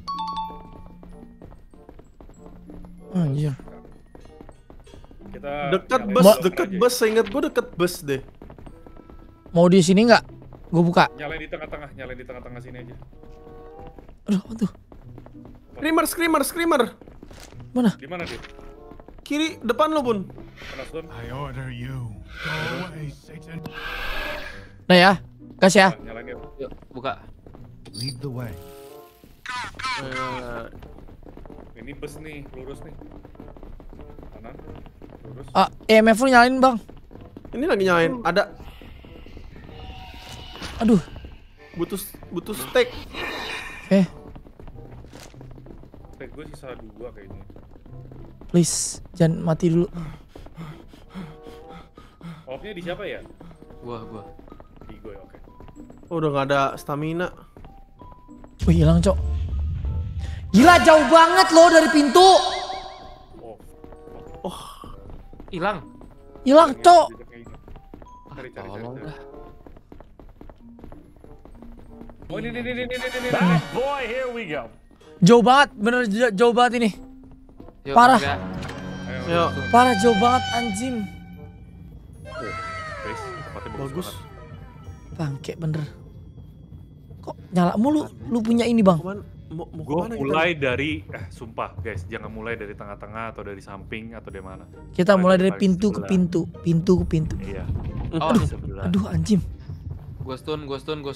Anjir. Kita dekat nyalain bus, dulu dekat aja. bus. Seingat gue deket bus deh. Mau di sini nggak? Gue buka. Nyalain di tengah-tengah sini aja. Aduh, apa tuh? Screamer. Di mana dia? Kiri, depan lo Bun. Kena stun? I order you. Go away, Satan. Nah ya, gas ya. Nyalain yuk. Yuk, buka. Lead the way. Ini bus nih, lurus nih. Kanan, lurus. EMF lu nyalain bang. Ini lagi nyalain. Ada Aduh. butuh steak. Steak gue sisa 2 kayaknya. Please, jangan mati dulu. Off-nya di siapa ya? Gua. Di gue, oke. Oh, udah nggak ada stamina. Wih, hilang cok. Gila, jauh banget loh dari pintu. Oh. Hilang. Hilang, Cok. Cari. Tolong dah. Oh ini. Bad boy, here we go. Jauh banget, bener jauh banget ini. Yuk, Parah. ya. Yuk. Parah jauh banget anjing. Guys, tempatnya Bagus. Bangke bener. Kok nyala mulu? Lu punya ini, Bang? Mau Gue kemana mulai dari sumpah guys, jangan mulai dari tengah-tengah atau dari samping atau dari mana. Kita mulai dari paling pintu ke sebelah. pintu, pintu ke pintu. Iya. Oh, Di sebelah. Aduh anjing. Gua stun.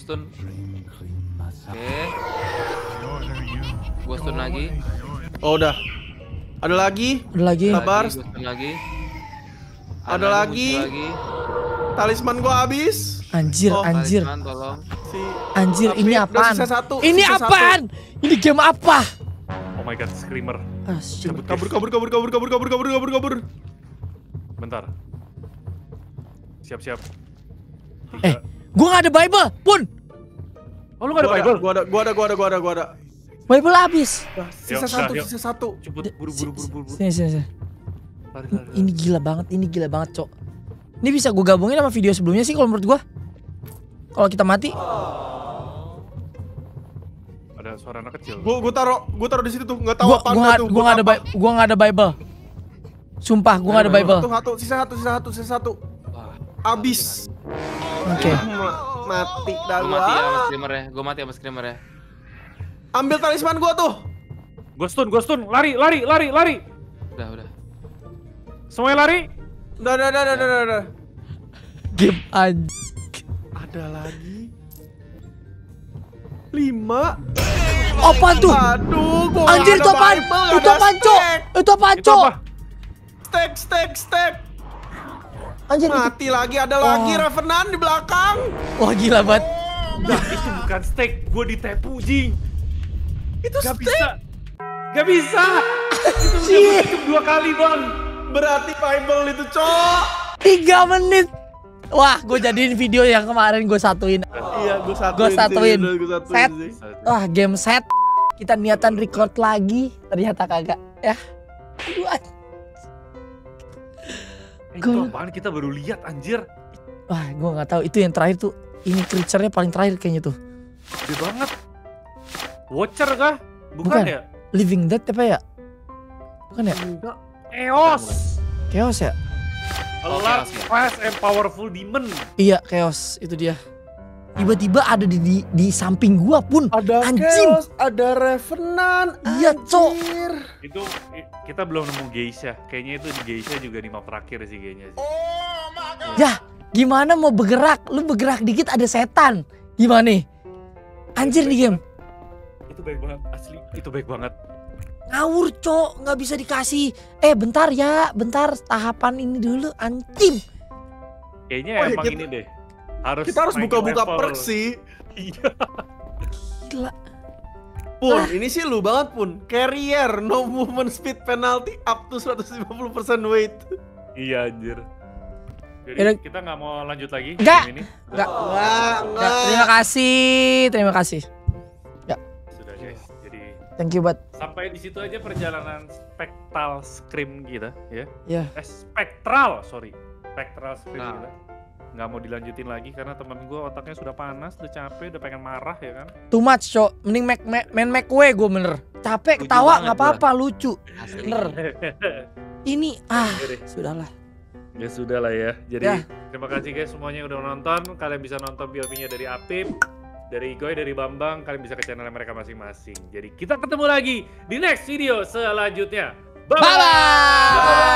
Oke, Order you. gua stun lagi. Oh udah. Ada lagi? Ada lagi. Sabar. Gua stun lagi. Ada lagi. muncul lagi. Talisman gua habis. Anjir, Oh, anjir. Talisman, tolong. Si Anjir, Tapi ini udah apaan? sisa satu, Ini sisa apaan? Ini game apa? Oh my god, screamer. Ah, shit. kabur. Bentar. Siap. Gua nggak ada Bible, Pun. Oh lu gak ada Bible? Gua ada. Bible habis. Sisa Yuk, satu, yuk. sisa satu. Cepet buru. Sini. Lari. Ini gila banget, Cok. Ini bisa gue gabungin sama video sebelumnya sih kalau menurut gua. Kalau kita mati, Ada suara anak kecil. Gua taruh di situ tuh, nggak tahu apa enggak tuh. gua nggak ada Bible. Sumpah, gua nggak ada Bible. Sisa satu. Abis. Oke. Mati dah Gua mati ya sama gua. screamer ya. Gua mati sama screamer ya. Ambil talisman gua tuh. Gua stun. Lari. Udah. Semuanya lari. Udah. Game anjing. Ada lagi 5. Apaan tuh? Aduh, gua Anjir, nggak itu ada apaan? Bible, nggak Itu ada apaan, Cok? stack. Itu apaan, Itu Cok? apa? Stack. Anjir, itu. Mati lagi, ada lagi Revenant di belakang. Wah, gila banget. Nah, itu bukan steak, gue ditepu, Jing. Itu Gak stack. bisa. Gak bisa. Itu udah gue kecup 2 kali, Bang. Berarti Bible itu, Cok. 3 menit. Wah, gue jadiin video yang kemarin gue satuin. Iya, gua Gue satuin. Set. sih. Wah, game set. Kita niatan record lagi, ternyata kagak. Ya. Aduh, Itu apaan kita baru lihat, anjir. wah, gue nggak tahu. Itu yang terakhir tuh. Ini creature-nya paling terakhir kayaknya tuh. Gede banget. Watcher kah? Bukan, Bukan. ya? Living Dead apa ya? Bukan ya? Enggak. Eos. Chaos ya? A Oh, large, Chaos, ya. fast, and powerful demon. Iya, Chaos. Itu dia. Tiba-tiba ada di samping gua Pun. Ada Anjing. Chaos, ada Revenant. Iya, Cok. Anjir. Itu kita belum nemu geisha. Kayaknya itu di geisha juga di map terakhir sih kayaknya sih. Ya, gimana mau bergerak? Lu bergerak dikit ada setan. Gimana nih? Anjir nih game. Itu baik banget, asli. Itu baik banget. Ngawur, Cok. Nggak bisa dikasih. Bentar ya. Bentar. Tahapan ini dulu. Anjing. Kayaknya Oh, ya, emang kita- ini deh. Kita harus naikin buka-buka level. perk sih. Iya. Gila. Pun, ini sih lu banget Pun. Carrier, no movement speed penalty up to 150% weight. Iya, anjir. Jadi Yaudah. kita nggak mau lanjut lagi Nggak. game ini. Nggak. Enggak. Terima kasih. Sudah guys. Jadi Thank you, Bat. sampai di situ aja perjalanan Spectral Scream kita ya. Ya. Spectral Scream Nah. kita. Nggak mau dilanjutin lagi karena temen gue otaknya sudah panas, udah capek, udah pengen marah ya kan. Too much, Cok. Mending main McWay gue bener. Capek, Setuju ketawa banget nggak apa-apa, lucu. Asli. Bener. Ini, sudahlah. Ya sudah lah ya. Jadi Ya. terima kasih guys semuanya yang udah nonton. Kalian bisa nonton BLP-nya dari Apip, dari Igoy, dari Bambang. Kalian bisa ke channel mereka masing-masing. Jadi kita ketemu lagi di next video selanjutnya. Bye. Bye-bye.